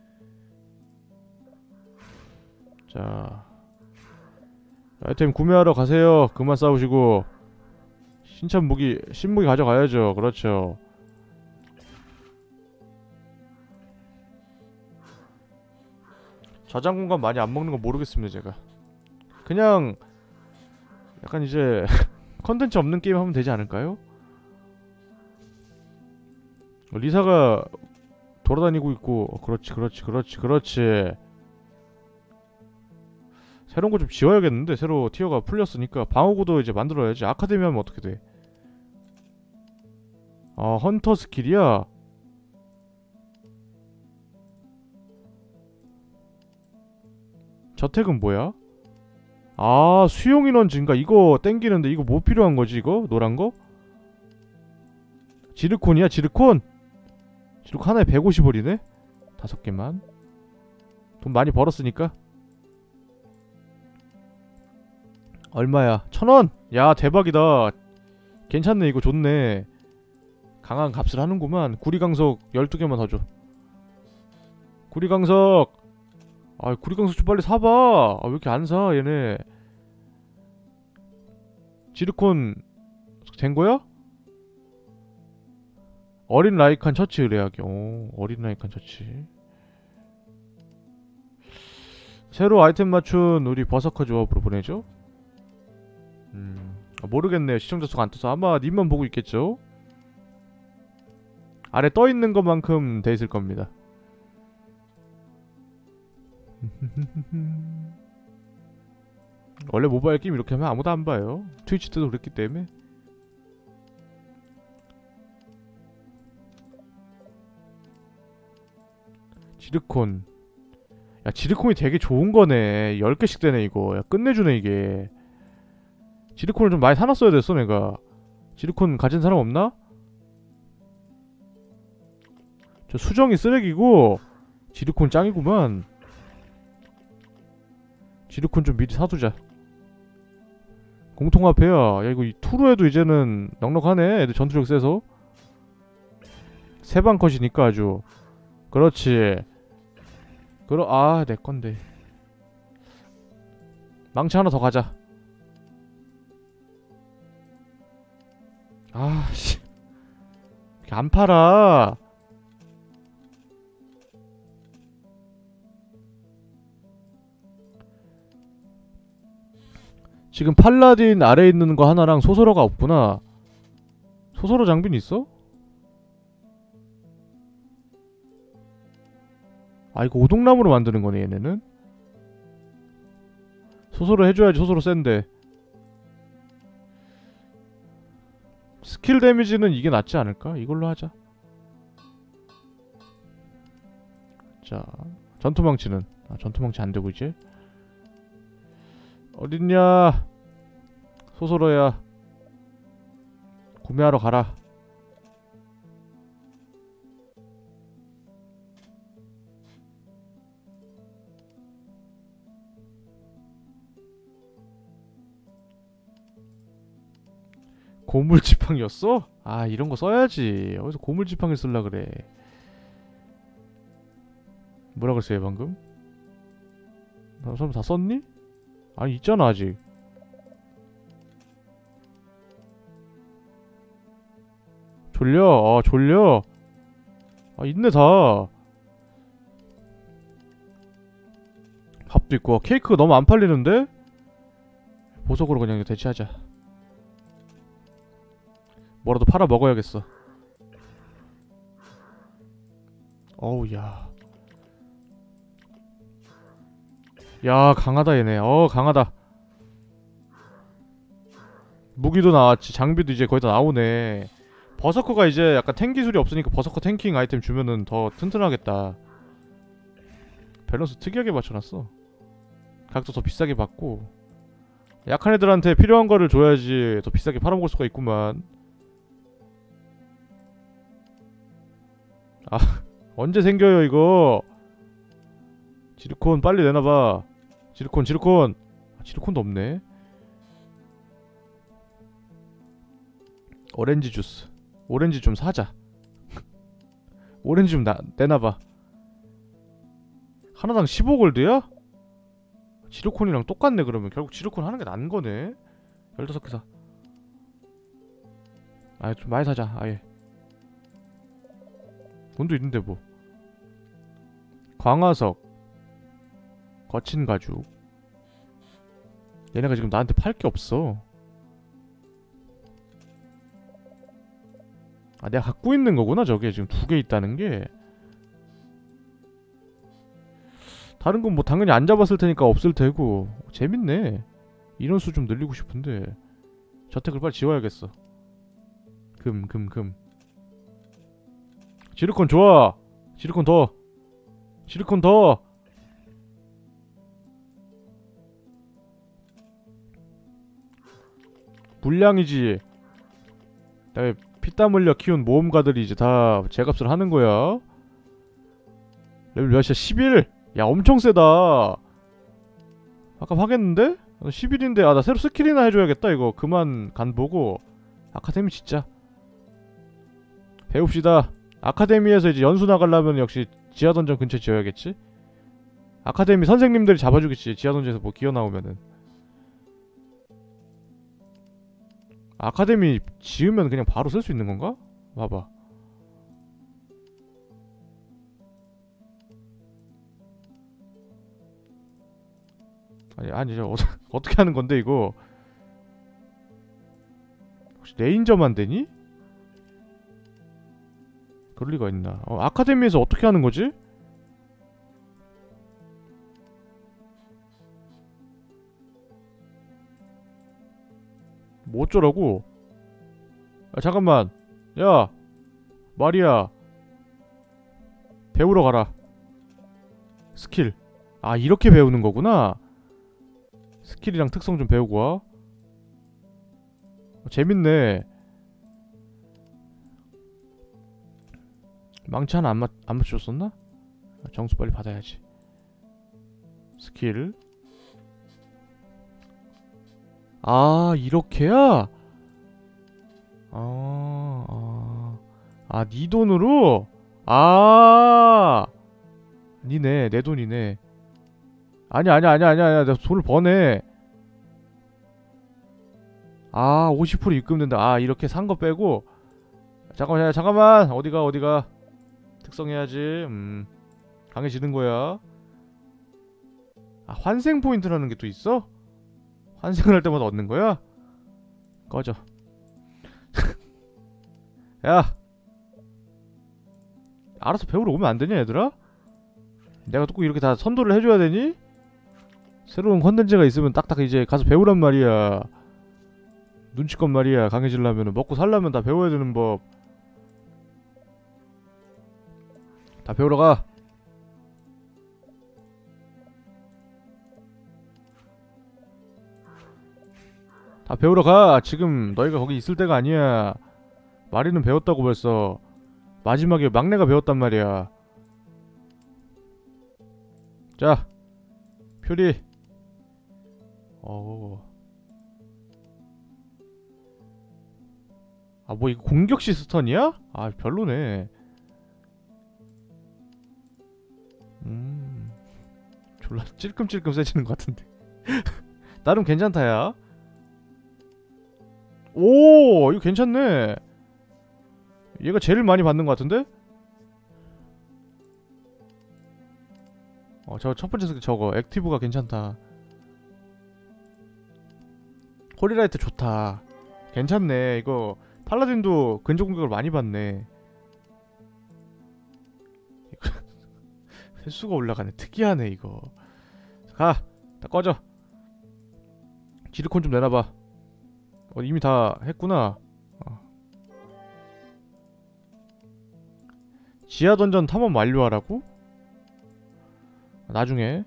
자 아이템 구매하러 가세요. 그만 싸우시고. 신무기 가져가야죠. 그렇죠. 저장 공간 많이 안 먹는 거 모르겠습니다 제가. 그냥 약간 이제 컨텐츠 없는 게임 하면 되지 않을까요? 리사가 돌아다니고 있고. 그렇지. 새로운 거 좀 지워야겠는데. 새로 티어가 풀렸으니까. 방어구도 이제 만들어야지. 아카데미 하면 어떻게 돼? 아 헌터 스킬이야? 저택은 뭐야? 아 수용인원 증가. 이거 땡기는데 이거 뭐 필요한 거지 이거? 노란 거? 지르콘이야 지르콘? 지르콘 하나에 150원이네? 5개만. 돈 많이 벌었으니까. 얼마야? 1000원! 야 대박이다. 괜찮네 이거 좋네. 강한 값을 하는구만. 구리강석 12개만 더 줘. 구리강석! 아 구리강석 좀 빨리 사봐. 아 왜 이렇게 안 사 얘네. 지르콘 된 거야? 어린 라이칸 처치 의뢰하기. 오 어린 라이칸 처치. 새로 아이템 맞춘 우리 버서커 조합으로 보내죠? 모르겠네요. 시청자 수가 안 떠서 아마 님만 보고 있겠죠? 아래 떠있는 것만큼 돼 있을 겁니다. 원래 모바일 게임 이렇게 하면 아무도 안 봐요. 트위치 때도 그랬기 때문에. 지르콘. 야 지르콘이 되게 좋은 거네. 10개씩 되네 이거. 야 끝내주네 이게. 지르콘을 좀 많이 사놨어야 됐어 내가. 지르콘 가진 사람 없나? 저 수정이 쓰레기고 지르콘 짱이구만. 지르콘 좀 미리 사두자. 공통화폐야. 야 이거 투루에도 이제는 넉넉하네. 애들 전투력 세서. 세방 컷이니까 아주. 그렇지. 아 내건데. 망치 하나 더 가자. 아씨 안 팔아. 지금 팔라딘 아래에 있는 거 하나랑 소서로가 없구나. 소서로 장비는 있어? 아 이거 오동나무로 만드는 거네 얘네는. 소서로 해줘야지. 소서로 센데. 스킬 데미지는 이게 낫지 않을까? 이걸로 하자. 자 전투망치는 전투망치 안되고 이제 어딨냐 소서로야. 구매하러 가라. 고물지팡이였어? 아 이런거 써야지. 어디서 고물지팡이 쓸라 그래. 뭐라 그랬어요 방금? 사람 다 썼니? 아니 있잖아 아직. 졸려? 졸려? 있네 다. 밥도 있고. 케이크가 너무 안 팔리는데? 보석으로 그냥 대체하자. 뭐라도 팔아 먹어야겠어. 어우 야. 야 강하다 얘네. 강하다. 무기도 나왔지. 장비도 이제 거의 다 나오네. 버서커가 이제 약간 탱 기술이 없으니까 버서커 탱킹 아이템 주면은 더 튼튼하겠다. 밸런스 특이하게 맞춰놨어. 각도 더 비싸게 받고. 약한 애들한테 필요한 거를 줘야지 더 비싸게 팔아먹을 수가 있구만. 언제 생겨요 이거. 지르콘 빨리 내놔봐. 지르콘. 지르콘도 없네. 오렌지 주스. 오렌지 좀 사자. 오렌지 좀 내놔봐. 하나당 15골드야? 지르콘이랑 똑같네. 그러면 결국 지르콘 하는 게 난 거네. 15개 사. 좀 많이 사자. 아예 돈도 있는데 뭐. 광화석. 거친 가죽. 얘네가 지금 나한테 팔 게 없어. 내가 갖고 있는 거구나 저게. 지금 2개 있다는 게. 다른 건 뭐 당연히 안 잡았을 테니까 없을 테고. 재밌네. 인원수 좀 늘리고 싶은데 저택을 빨리 지워야겠어. 금. 지르콘 좋아. 지르콘 더. 물량이지. 나 왜 피땀 흘려 키운 모험가들이 이제 다 제값을 하는 거야. 레벨 몇이야? 11! 야 엄청 세다. 아까 하겠는데? 11인데 아 나 새로 스킬이나 해줘야겠다 이거. 그만 간 보고. 아카데미 진짜 배웁시다. 아카데미에서 이제 연수 나가려면 역시 지하던전 근처에 지어야겠지? 아카데미 선생님들이 잡아주겠지. 지하던전에서 뭐 기어나오면은. 아카데미 지으면 그냥 바로 쓸 수 있는 건가? 봐봐. 아니 이제 어떻게 하는 건데 이거? 혹시 레인저만 되니? 그럴 리가 있나? 아카데미에서 어떻게 하는 거지? 뭐 어쩌라고? 야 잠깐만. 야 마리아 배우러 가라. 스킬. 아 이렇게 배우는 거구나. 스킬이랑 특성 좀 배우고 와. 재밌네. 망치 하나 안 맞춰줬었나? 정수 빨리 받아야지. 스킬. 아 이렇게야? 네 돈으로? 니네 내 돈이네. 아니야 내가 돈을 버네. 50% 입금된다. 이렇게 산 거 빼고. 잠깐만 어디가 특성해야지. 강해지는 거야. 환생 포인트라는 게 또 있어? 환생을 할 때마다 얻는 거야? 꺼져. 야 알아서 배우러 오면 안 되냐 얘들아? 내가 또 꼭 이렇게 다 선도를 해줘야 되니? 새로운 컨텐츠가 있으면 딱딱 이제 가서 배우란 말이야. 눈치껏 말이야. 강해지려면 먹고 살려면 다 배워야 되는 법. 다 배우러 가. 다 배우러 가. 지금 너희가 거기 있을 때가 아니야. 마리는 배웠다고 벌써. 마지막에 막내가 배웠단 말이야. 자 표리. 뭐 이거 공격 시스턴이야? 별로네. 졸라 찔끔찔끔 세지는 것 같은데. 나름 괜찮다 야. 오 이거 괜찮네. 얘가 제일 많이 받는 것 같은데? 저 첫번째 스킬 저거 액티브가 괜찮다. 홀리라이트 좋다. 괜찮네. 이거 팔라딘도 근접 공격을 많이 받네. 횟수가 올라가네. 특이하네 이거. 가! 다 꺼져. 지르콘 좀 내놔봐. 이미 다 했구나. 지하 던전 탐험 완료하라고? 나중에.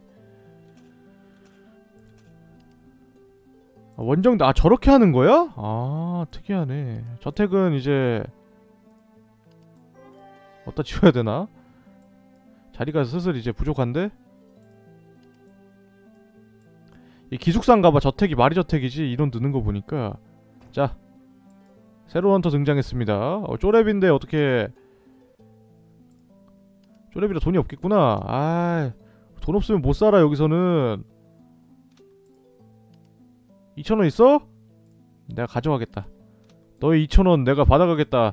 원정대 저렇게 하는 거야? 특이하네. 저택은 이제 어디다 지워야 되나? 자리가 슬슬 이제 부족한데? 이 기숙사인가봐. 저택이 마리저택이지. 인원 드는 거 보니까. 자 새로운 헌터 등장했습니다. 쪼렙인데 어떻게 쪼렙이라 돈이 없겠구나. 돈 없으면 못살아 여기서는. 2,000원 있어? 내가 가져가겠다. 너의 2,000원 내가 받아가겠다.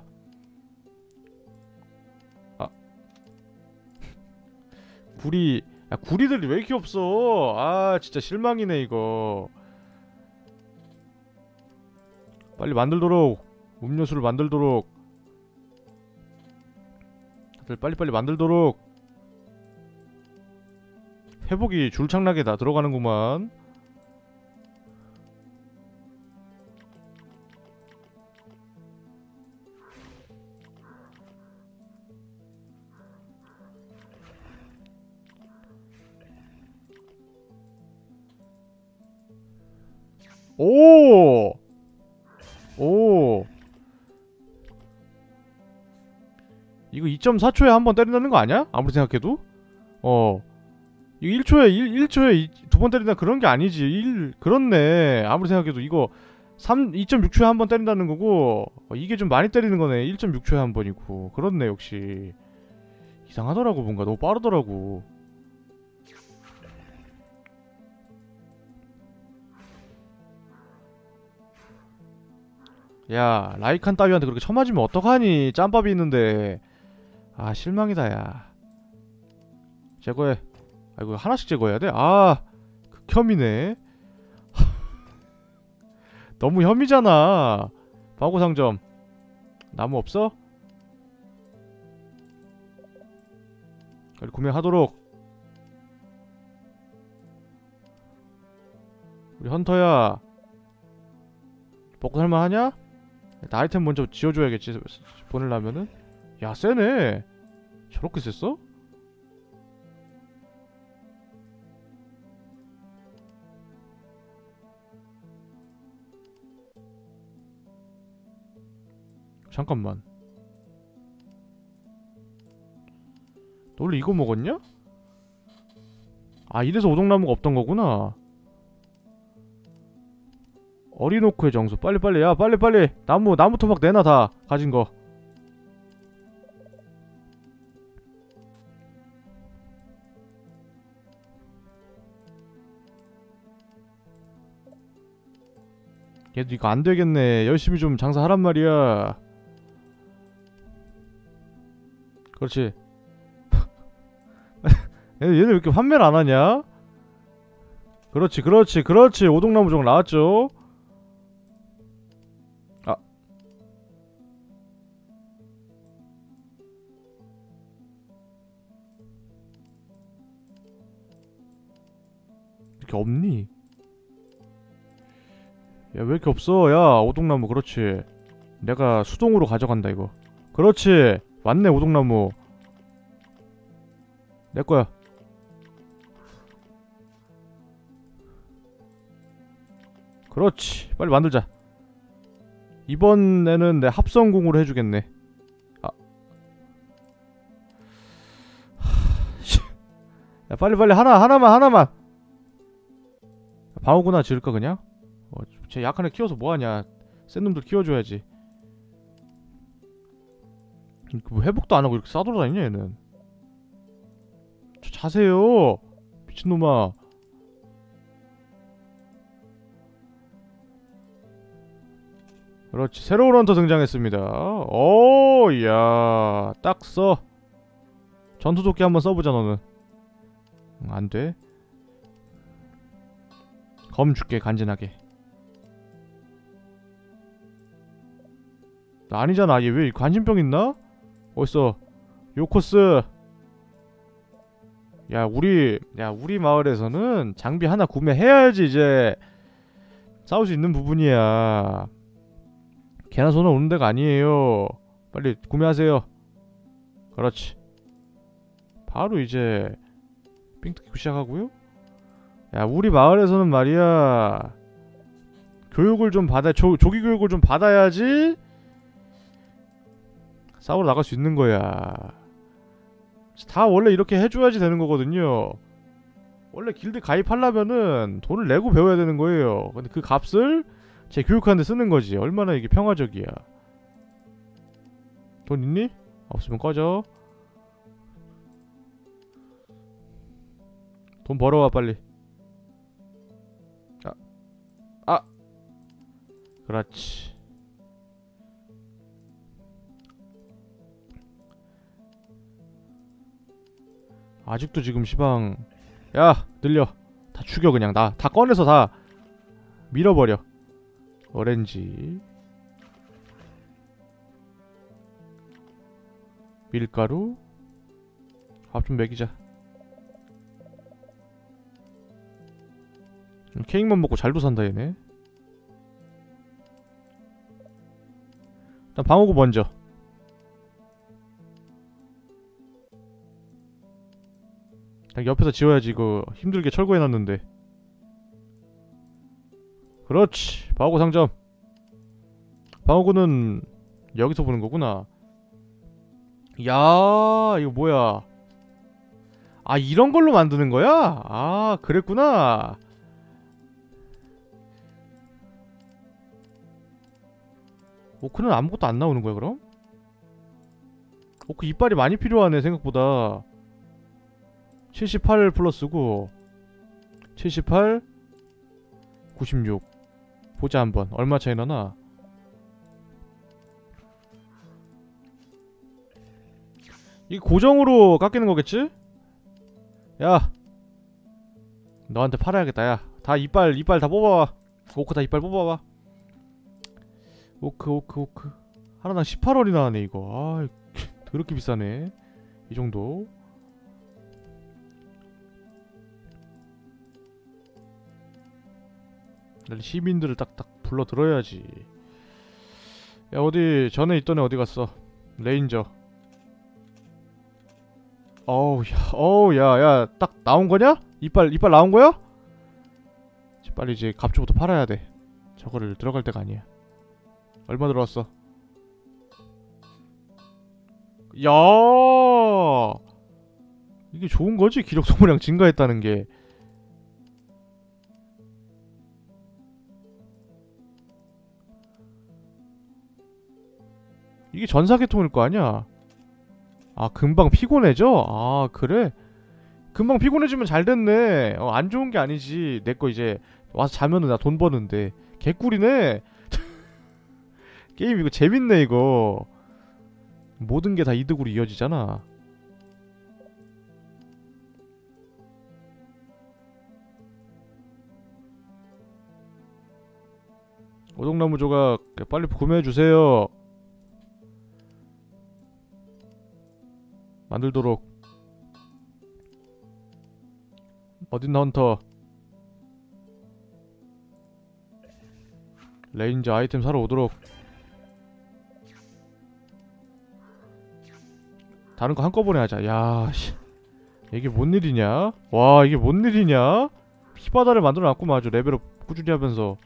구리들이 왜 이렇게 없어? 진짜 실망이네 이거. 빨리 만들도록. 음료수를 만들도록. 다들 빨리빨리 만들도록. 회복이 줄창나게 다 들어가는구만. 오! 오! 이거 2.4초에 한 번 때린다는 거 아니야? 아무리 생각해도? 이거 1초에 두 번 때린다 그런 게 아니지. 그렇네. 아무리 생각해도 이거 2.6초에 한 번 때린다는 거고, 이게 좀 많이 때리는 거네. 1.6초에 한 번이고. 그렇네, 역시. 이상하더라고, 뭔가. 너무 빠르더라고. 야, 라이칸 따위한테 그렇게 쳐맞으면 어떡하니? 짬밥이 있는데. 아, 실망이다, 야. 제거해. 아이고, 하나씩 제거해야 돼? 아, 극혐이네. 너무 혐이잖아. 바고상점. 나무 없어? 빨리 구매하도록. 우리 헌터야, 먹고 살만하냐? 일단 아이템 먼저 지어줘야겠지. 보내려면은. 야, 세네. 저렇게 셌어? 잠깐만. 너 원래 이거 먹었냐? 아, 이래서 오동나무가 없던 거구나. 어리노크의 정수. 빨리빨리. 야, 빨리빨리. 나무 토막 내놔. 다 가진 거. 얘도 이거 안 되겠네. 열심히 좀 장사하란 말이야. 그렇지. 얘들 왜 이렇게 판매를 안 하냐? 그렇지. 오동나무 종 나왔죠? 아. 이렇게 없니? 야, 왜 이렇게 없어? 야, 오동나무. 그렇지. 내가 수동으로 가져간다, 이거. 그렇지. 맞네, 오동나무. 내 거야. 그렇지. 빨리 만들자. 이번에는 내 합성공으로 해주겠네. 아. 야, 빨리빨리 하나만. 방어구나 지을까 그냥? 쟤 약한 애 키워서 뭐하냐. 센 놈들 키워줘야지. 뭐 회복도 안하고 이렇게 싸돌아다니냐 얘는. 자세요 미친놈아. 그렇지. 새로운 헌터 등장했습니다. 오, 야, 딱 써. 전투도끼 한번 써보자 너는. 안돼. 검 줄게 간지나게. 나 아니잖아. 얘 왜 관심병 있나? 어딨어 요코스. 야, 우리 마을에서는 장비 하나 구매해야지 이제 싸울 수 있는 부분이야. 개나 소나 오는 데가 아니에요. 빨리 구매하세요. 그렇지. 바로 이제 삥 뜯기고 시작하고요. 야, 우리 마을에서는 말이야 교육을 좀 받아. 조기 교육을 좀 받아야지 싸우러 나갈 수 있는 거야. 다 원래 이렇게 해줘야지 되는 거거든요. 원래 길드 가입하려면은 돈을 내고 배워야 되는 거예요. 근데 그 값을 제 교육하는데 쓰는 거지. 얼마나 이게 평화적이야. 돈 있니? 없으면 꺼져. 돈 벌어와 빨리. 그렇지. 아직도 지금 시방. 야, 늘려. 다 죽여 그냥. 다 꺼내서 다 밀어버려. 오렌지, 밀가루. 밥 좀 먹이자. 케이크만 먹고 잘도 산다 얘네. 일단 방어구 먼저. 옆에서 지워야지. 이거 힘들게 철거해놨는데. 그렇지. 방어구 상점. 방어구는 여기서 보는 거구나. 야, 이거 뭐야? 아, 이런 걸로 만드는 거야? 아, 그랬구나. 오크는 아무것도 안 나오는 거야, 그럼? 오크 이빨이 많이 필요하네, 생각보다. 78 플러스고 78 96 보자 한번 얼마 차이 나나. 이게 고정으로 깎이는 거겠지? 야, 너한테 팔아야겠다. 야, 다 이빨 다 뽑아봐. 오크 다 이빨 뽑아봐. 오크 하나당 18원이나 하네 이거. 아, 더럽게 비싸네 이 정도. 시민들을 딱딱 불러 들어야지. 야, 어디 전에 있던 애 어디 갔어? 레인저. 야, 딱 나온 거냐? 이빨 나온 거야? 빨리 이제 갑주부터 팔아야 돼. 저거를 들어갈 때가 아니야. 얼마 들어왔어? 야, 이게 좋은 거지? 기록 소모량 증가했다는 게. 이게 전사계통일 거 아니야? 아, 금방 피곤해져? 아, 그래? 금방 피곤해지면 잘 됐네. 안 좋은 게 아니지. 내 거 이제 와서 자면은 나 돈 버는데. 개꿀이네. 게임 이거 재밌네 이거. 모든 게 다 이득으로 이어지잖아. 오동나무 조각 빨리 구매해주세요. 만들도록. 어딨나 헌터. 레인저 아이템 사러 오도록. 다른 거 한꺼번에 하자. 야, 씨. 이게 뭔 일이냐? 와, 이게 뭔 일이냐? 피바다를 만들어놨구만. 아주 레벨업 꾸준히 하면서.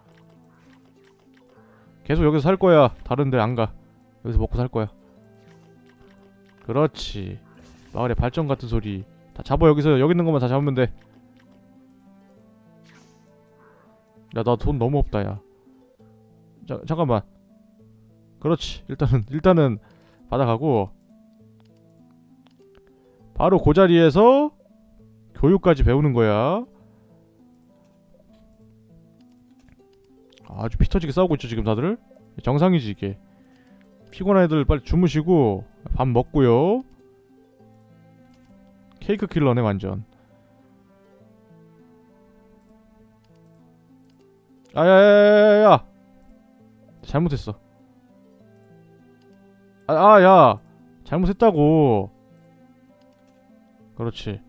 계속 여기서 살 거야. 다른 데 안 가. 여기서 먹고 살 거야. 그렇지. 마을의 발전 같은 소리. 다 잡아. 여기서 여기 있는 것만 다 잡으면 돼. 야, 나 돈 너무 없다, 야. 잠깐만. 그렇지. 일단은 받아가고 바로 그 자리에서 교육까지 배우는 거야. 아주 피 터지게 싸우고 있죠 지금 다들. 정상이지 이게. 피곤한 애들 빨리 주무시고 밥 먹고요. 케이크 킬러네 완전. 아야야야야야, 잘못했어. 야, 잘못했다고. 그렇지.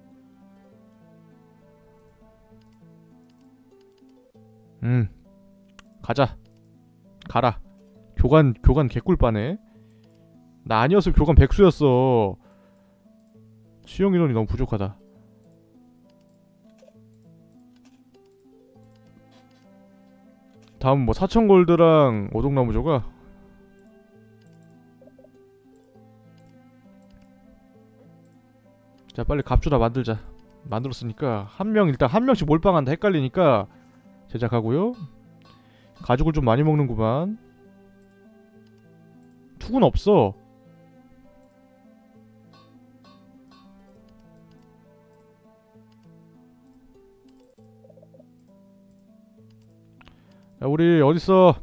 가자. 가라. 교관 개꿀빠네. 나 아니었으면 교관 백수였어. 수용 인원이 너무 부족하다. 다음 뭐 4000골드랑 오동나무 조각. 자, 빨리 갑주다 만들자. 만들었으니까 일단 한 명씩 몰빵한다. 헷갈리니까 제작하고요. 가죽을 좀 많이 먹는구만. 툭은 없어. 야, 우리 어딨어?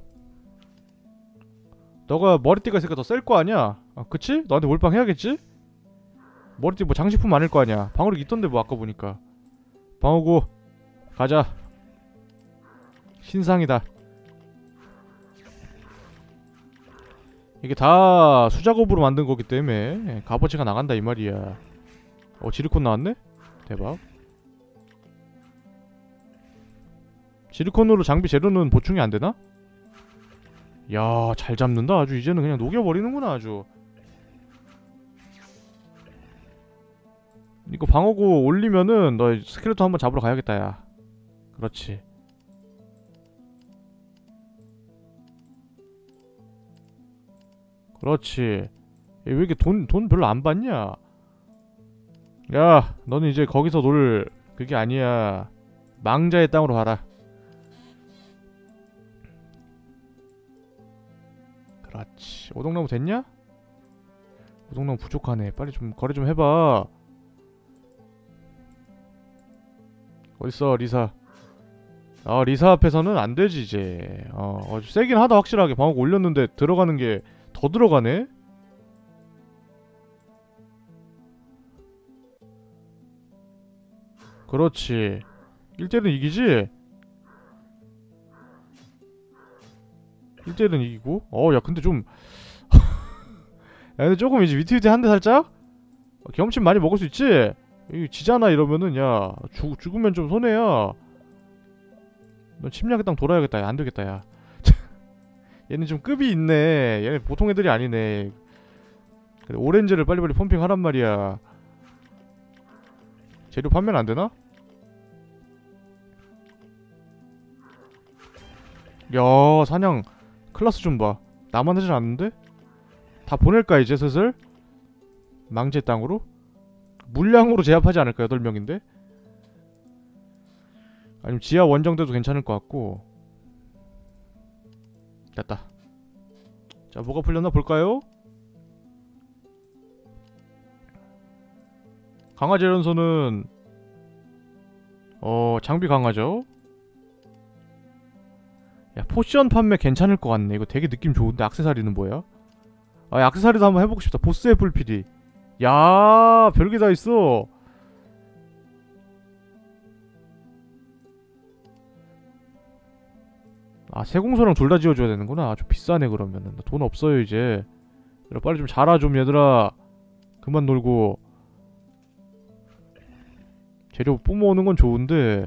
너가 머리띠가 있으니까 더 셀 거 아니야? 아, 그치? 너한테 몰빵 해야겠지? 머리띠 뭐 장식품 아닐 거 아니야. 방어력 있던데 뭐 아까 보니까. 방어구 가자. 신상이다. 이게 다 수작업으로 만든 거기 때문에 값어치가 나간다 이 말이야. 지리콘 나왔네? 대박. 지리콘으로 장비 재료는 보충이 안 되나? 야, 잘 잡는다. 아주 이제는 그냥 녹여버리는구나 아주. 이거 방어구 올리면은 너 스켈레톤 한번 잡으러 가야겠다 야. 그렇지. 그렇지. 왜 이렇게 돈 별로 안 받냐? 야, 너는 이제 거기서 놀 그게 아니야. 망자의 땅으로 가라. 그렇지. 오동나무 됐냐? 오동나무 부족하네. 빨리 좀 거래 좀 해봐. 어딨어 리사. 리사 앞에서는 안 되지 이제. 세긴 하다 확실하게. 방어구 올렸는데 들어가는 게 더 들어가네? 그렇지. 1대1은 이기지? 1대1은 이기고? 야 근데 좀 야 근데 조금 이제 위태위태한데 살짝? 경험치 많이 먹을 수 있지? 이거 지잖아 이러면은 야 죽으면 좀 손해야. 너 침략의 땅 돌아야겠다. 야, 안되겠다 야. 얘는 좀 급이 있네. 얘는 보통 애들이 아니네. 그래 오렌지를 빨리빨리 펌핑하란 말이야. 재료 판매는 안되나? 야 사냥 클라스 좀봐. 나만 하진 않는데? 다 보낼까 이제 슬슬? 망제 땅으로? 물량으로 제압하지 않을까 8명인데? 아니면 지하 원정대도 괜찮을 것 같고. 됐다. 자 뭐가 풀렸나 볼까요? 강화 재련소는 장비 강화죠. 야 포션 판매 괜찮을 것 같네. 이거 되게 느낌 좋은데. 액세서리는 뭐야? 액세서리도 한번 해보고 싶다. 보스의 불필이. 야 별게 다 있어. 세공소랑 둘 다 지어줘야 되는구나. 좀 비싸네 그러면은. 나 돈 없어요 이제. 얘들아 빨리 좀 자라 좀 얘들아. 그만 놀고. 재료 뿜어오는 건 좋은데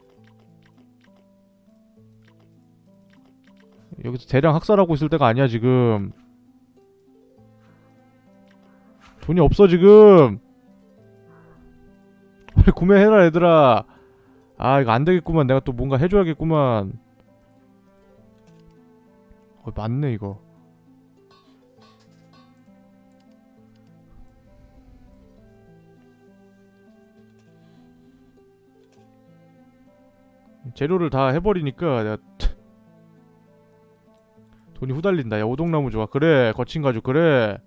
여기서 대량 학살하고 있을 때가 아니야 지금. 돈이 없어 지금. 빨리 구매해라 얘들아. 이거 안되겠구만. 내가 또 뭔가 해줘야겠구만. 맞네 이거. 재료를 다 해버리니까 내가 돈이 후달린다. 야 오동나무 좋아. 그래 거친 가죽 그래.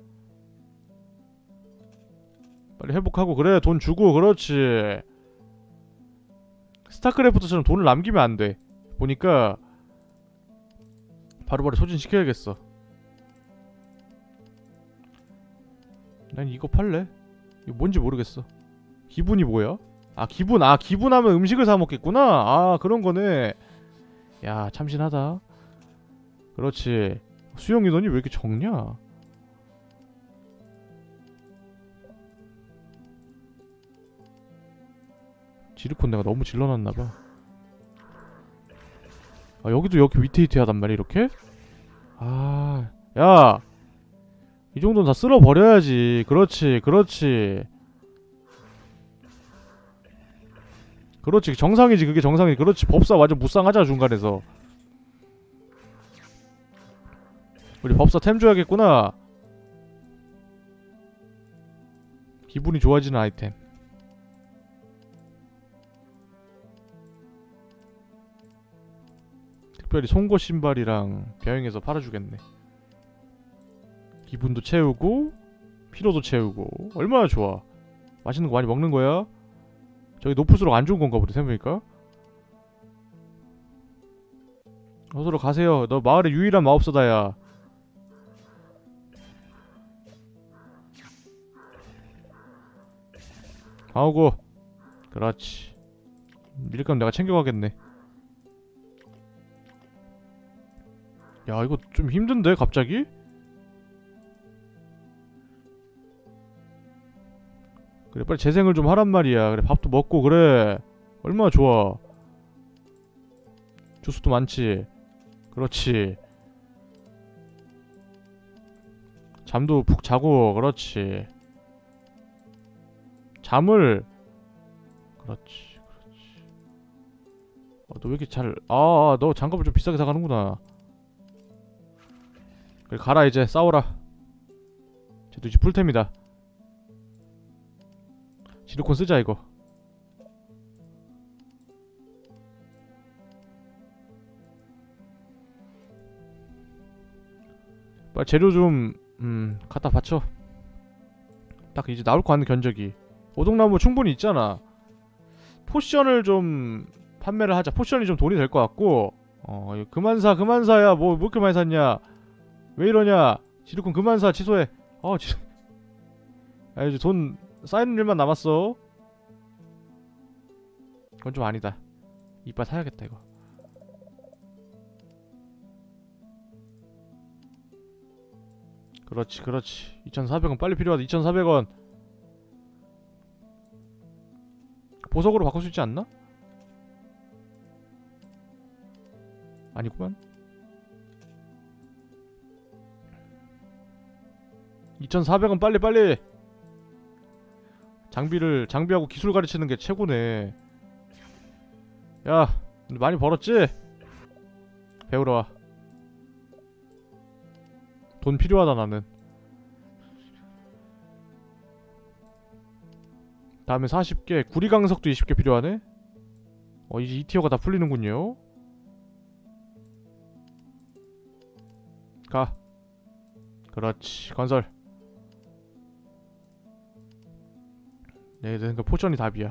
빨리 회복하고 그래 돈 주고. 그렇지. 스타크래프트처럼 돈을 남기면 안돼. 보니까 바로바로 소진시켜야겠어. 난 이거 팔래. 이거 뭔지 모르겠어. 기분이 뭐야? 기분하면 음식을 사먹겠구나. 그런거네. 야 참신하다. 그렇지. 수영인원이 왜 이렇게 적냐? 지르콘 내가 너무 질러놨나봐. 여기도 이렇게 위태위태하단 말이야 이렇게? 야! 이 정도는 다 쓸어버려야지. 그렇지 그렇지. 그렇지 정상이지. 그게 정상이지. 그렇지. 법사 완전 무쌍하잖아 중간에서. 우리 법사 템 줘야겠구나. 기분이 좋아지는 아이템. 특별히 송곳 신발이랑 병행해서 팔아주겠네. 기분도 채우고 피로도 채우고. 얼마나 좋아. 맛있는 거 많이 먹는 거야. 저기 높을수록 안 좋은 건가 보다 생각해보니까. 어서로 가세요. 너 마을의 유일한 마법사다야. 가오고. 그렇지. 밀감 내가 챙겨가겠네. 야 이거 좀 힘든데 갑자기? 그래 빨리 재생을 좀 하란 말이야. 그래 밥도 먹고 그래. 얼마나 좋아. 주스도 많지. 그렇지. 잠도 푹 자고. 그렇지. 잠을. 그렇지 그렇지. 너 왜 이렇게 잘. 너 장갑을 좀 비싸게 사가는구나. 그래 가라 이제 싸워라. 쟤도 이제 풀템이다. 시리콘 쓰자 이거. 빨리 재료 좀 갖다 받쳐. 딱 이제 나올 거 같은 견적이. 오동나무 충분히 있잖아. 포션을 좀 판매를 하자. 포션이 좀 돈이 될 것 같고. 그만 사야. 뭐 이렇게 많이 샀냐? 왜 이러냐? 시리콘 그만 사. 취소해. 이제 돈 쌓이는 일만 남았어. 그건 좀 아니다. 이빨 사야겠다 이거. 그렇지 2400원 빨리 필요하다. 2400원 보석으로 바꿀 수 있지 않나? 아니구만. 2400원 빨리. 장비하고 기술 가르치는 게 최고네. 야, 많이 벌었지? 배우러 와. 돈 필요하다 나는. 다음에 40개. 구리강석도 20개 필요하네? 이제 2티어가 다 풀리는군요. 가. 그렇지. 건설. 내 생각 포션이 답이야.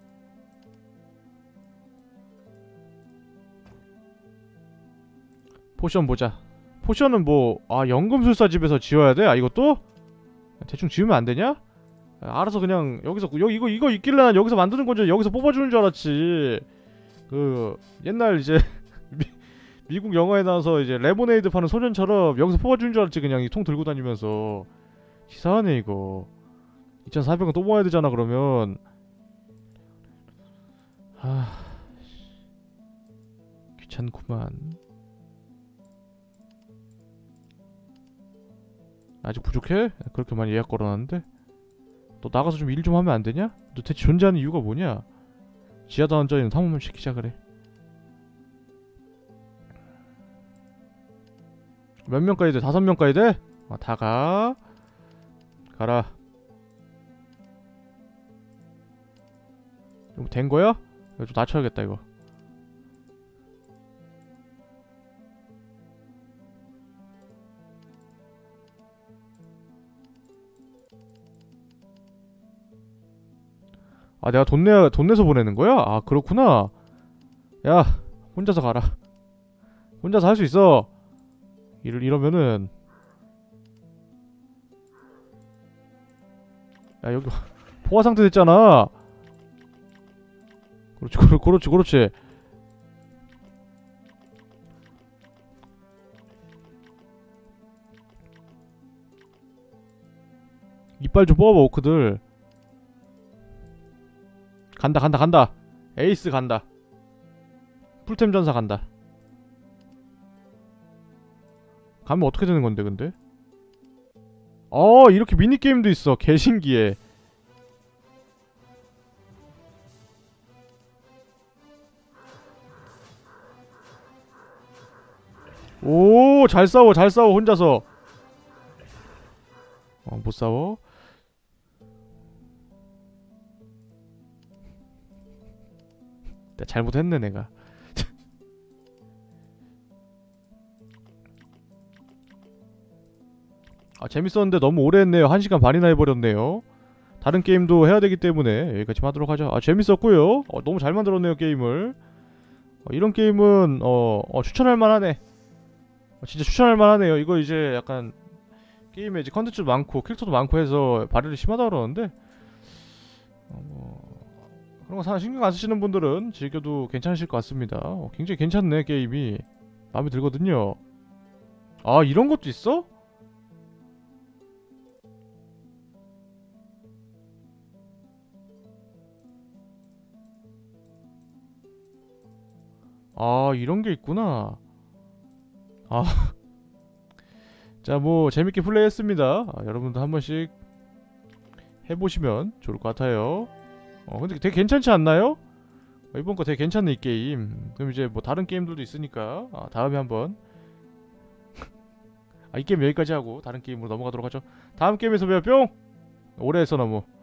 포션 보자. 포션은 뭐 연금술사 집에서 지어야 돼? 이것도? 대충 지으면 안 되냐? 알아서 그냥 여기서 이거 있길래 난 여기서 만드는 건지 여기서 뽑아주는 줄 알았지. 그 옛날 이제 미국 영화에 나와서 이제 레모네이드 파는 소년처럼 여기서 뽑아주는 줄 알았지. 그냥 이 통 들고 다니면서. 치사하네 이거. 2400원 또 모아야 되잖아 그러면. 귀찮구만. 아직 부족해? 그렇게 많이 예약 걸어놨는데? 너 나가서 좀 일 좀 하면 안 되냐? 너 대체 존재하는 이유가 뭐냐? 지하단원자리는 탐험을 시키자 그래. 몇 명까지 돼? 5명까지 돼? 다 가. 가라. 이거 된 거야? 이거 좀 낮춰야겠다 이거. 내가 돈 내서 보내는 거야? 그렇구나. 야, 혼자서 가라. 혼자서 할 수 있어. 이러면은. 야, 여기 포화 상태 됐잖아. 그렇지. 이빨 좀 뽑아봐, 오크들. 간다. 에이스 간다. 풀템 전사 간다. 가면 어떻게 되는 건데, 근데? 이렇게 미니게임도 있어. 개신기해. 오, 잘 싸워, 혼자서. 못 싸워? 내가 잘못했네, 내가. 재밌었는데 너무 오래 했네요. 1시간 반이나 해버렸네요. 다른 게임도 해야 되기 때문에 여기까지 하도록 하죠. 재밌었고요. 너무 잘 만들었네요, 게임을. 이런 게임은 추천할 만하네. 진짜 추천할 만하네요. 이거 이제 약간 게임에 이제 컨텐츠도 많고 캐릭터도 많고 해서 발열이 심하다 그러는데 그런 거 사실 신경 안 쓰시는 분들은 즐겨도 괜찮으실 것 같습니다. 굉장히 괜찮네, 게임이. 마음에 들거든요. 이런 것도 있어? 이런 게 있구나. 자, 뭐 재밌게 플레이했습니다. 여러분도 한 번씩 해보시면 좋을 것 같아요. 근데 되게 괜찮지 않나요? 이번 거 되게 괜찮네, 이 게임. 그럼 이제 뭐 다른 게임들도 있으니까 다음에 한번 이 게임 여기까지 하고 다른 게임으로 넘어가도록 하죠. 다음 게임에서 봬요. 뿅. 오래 해서 너무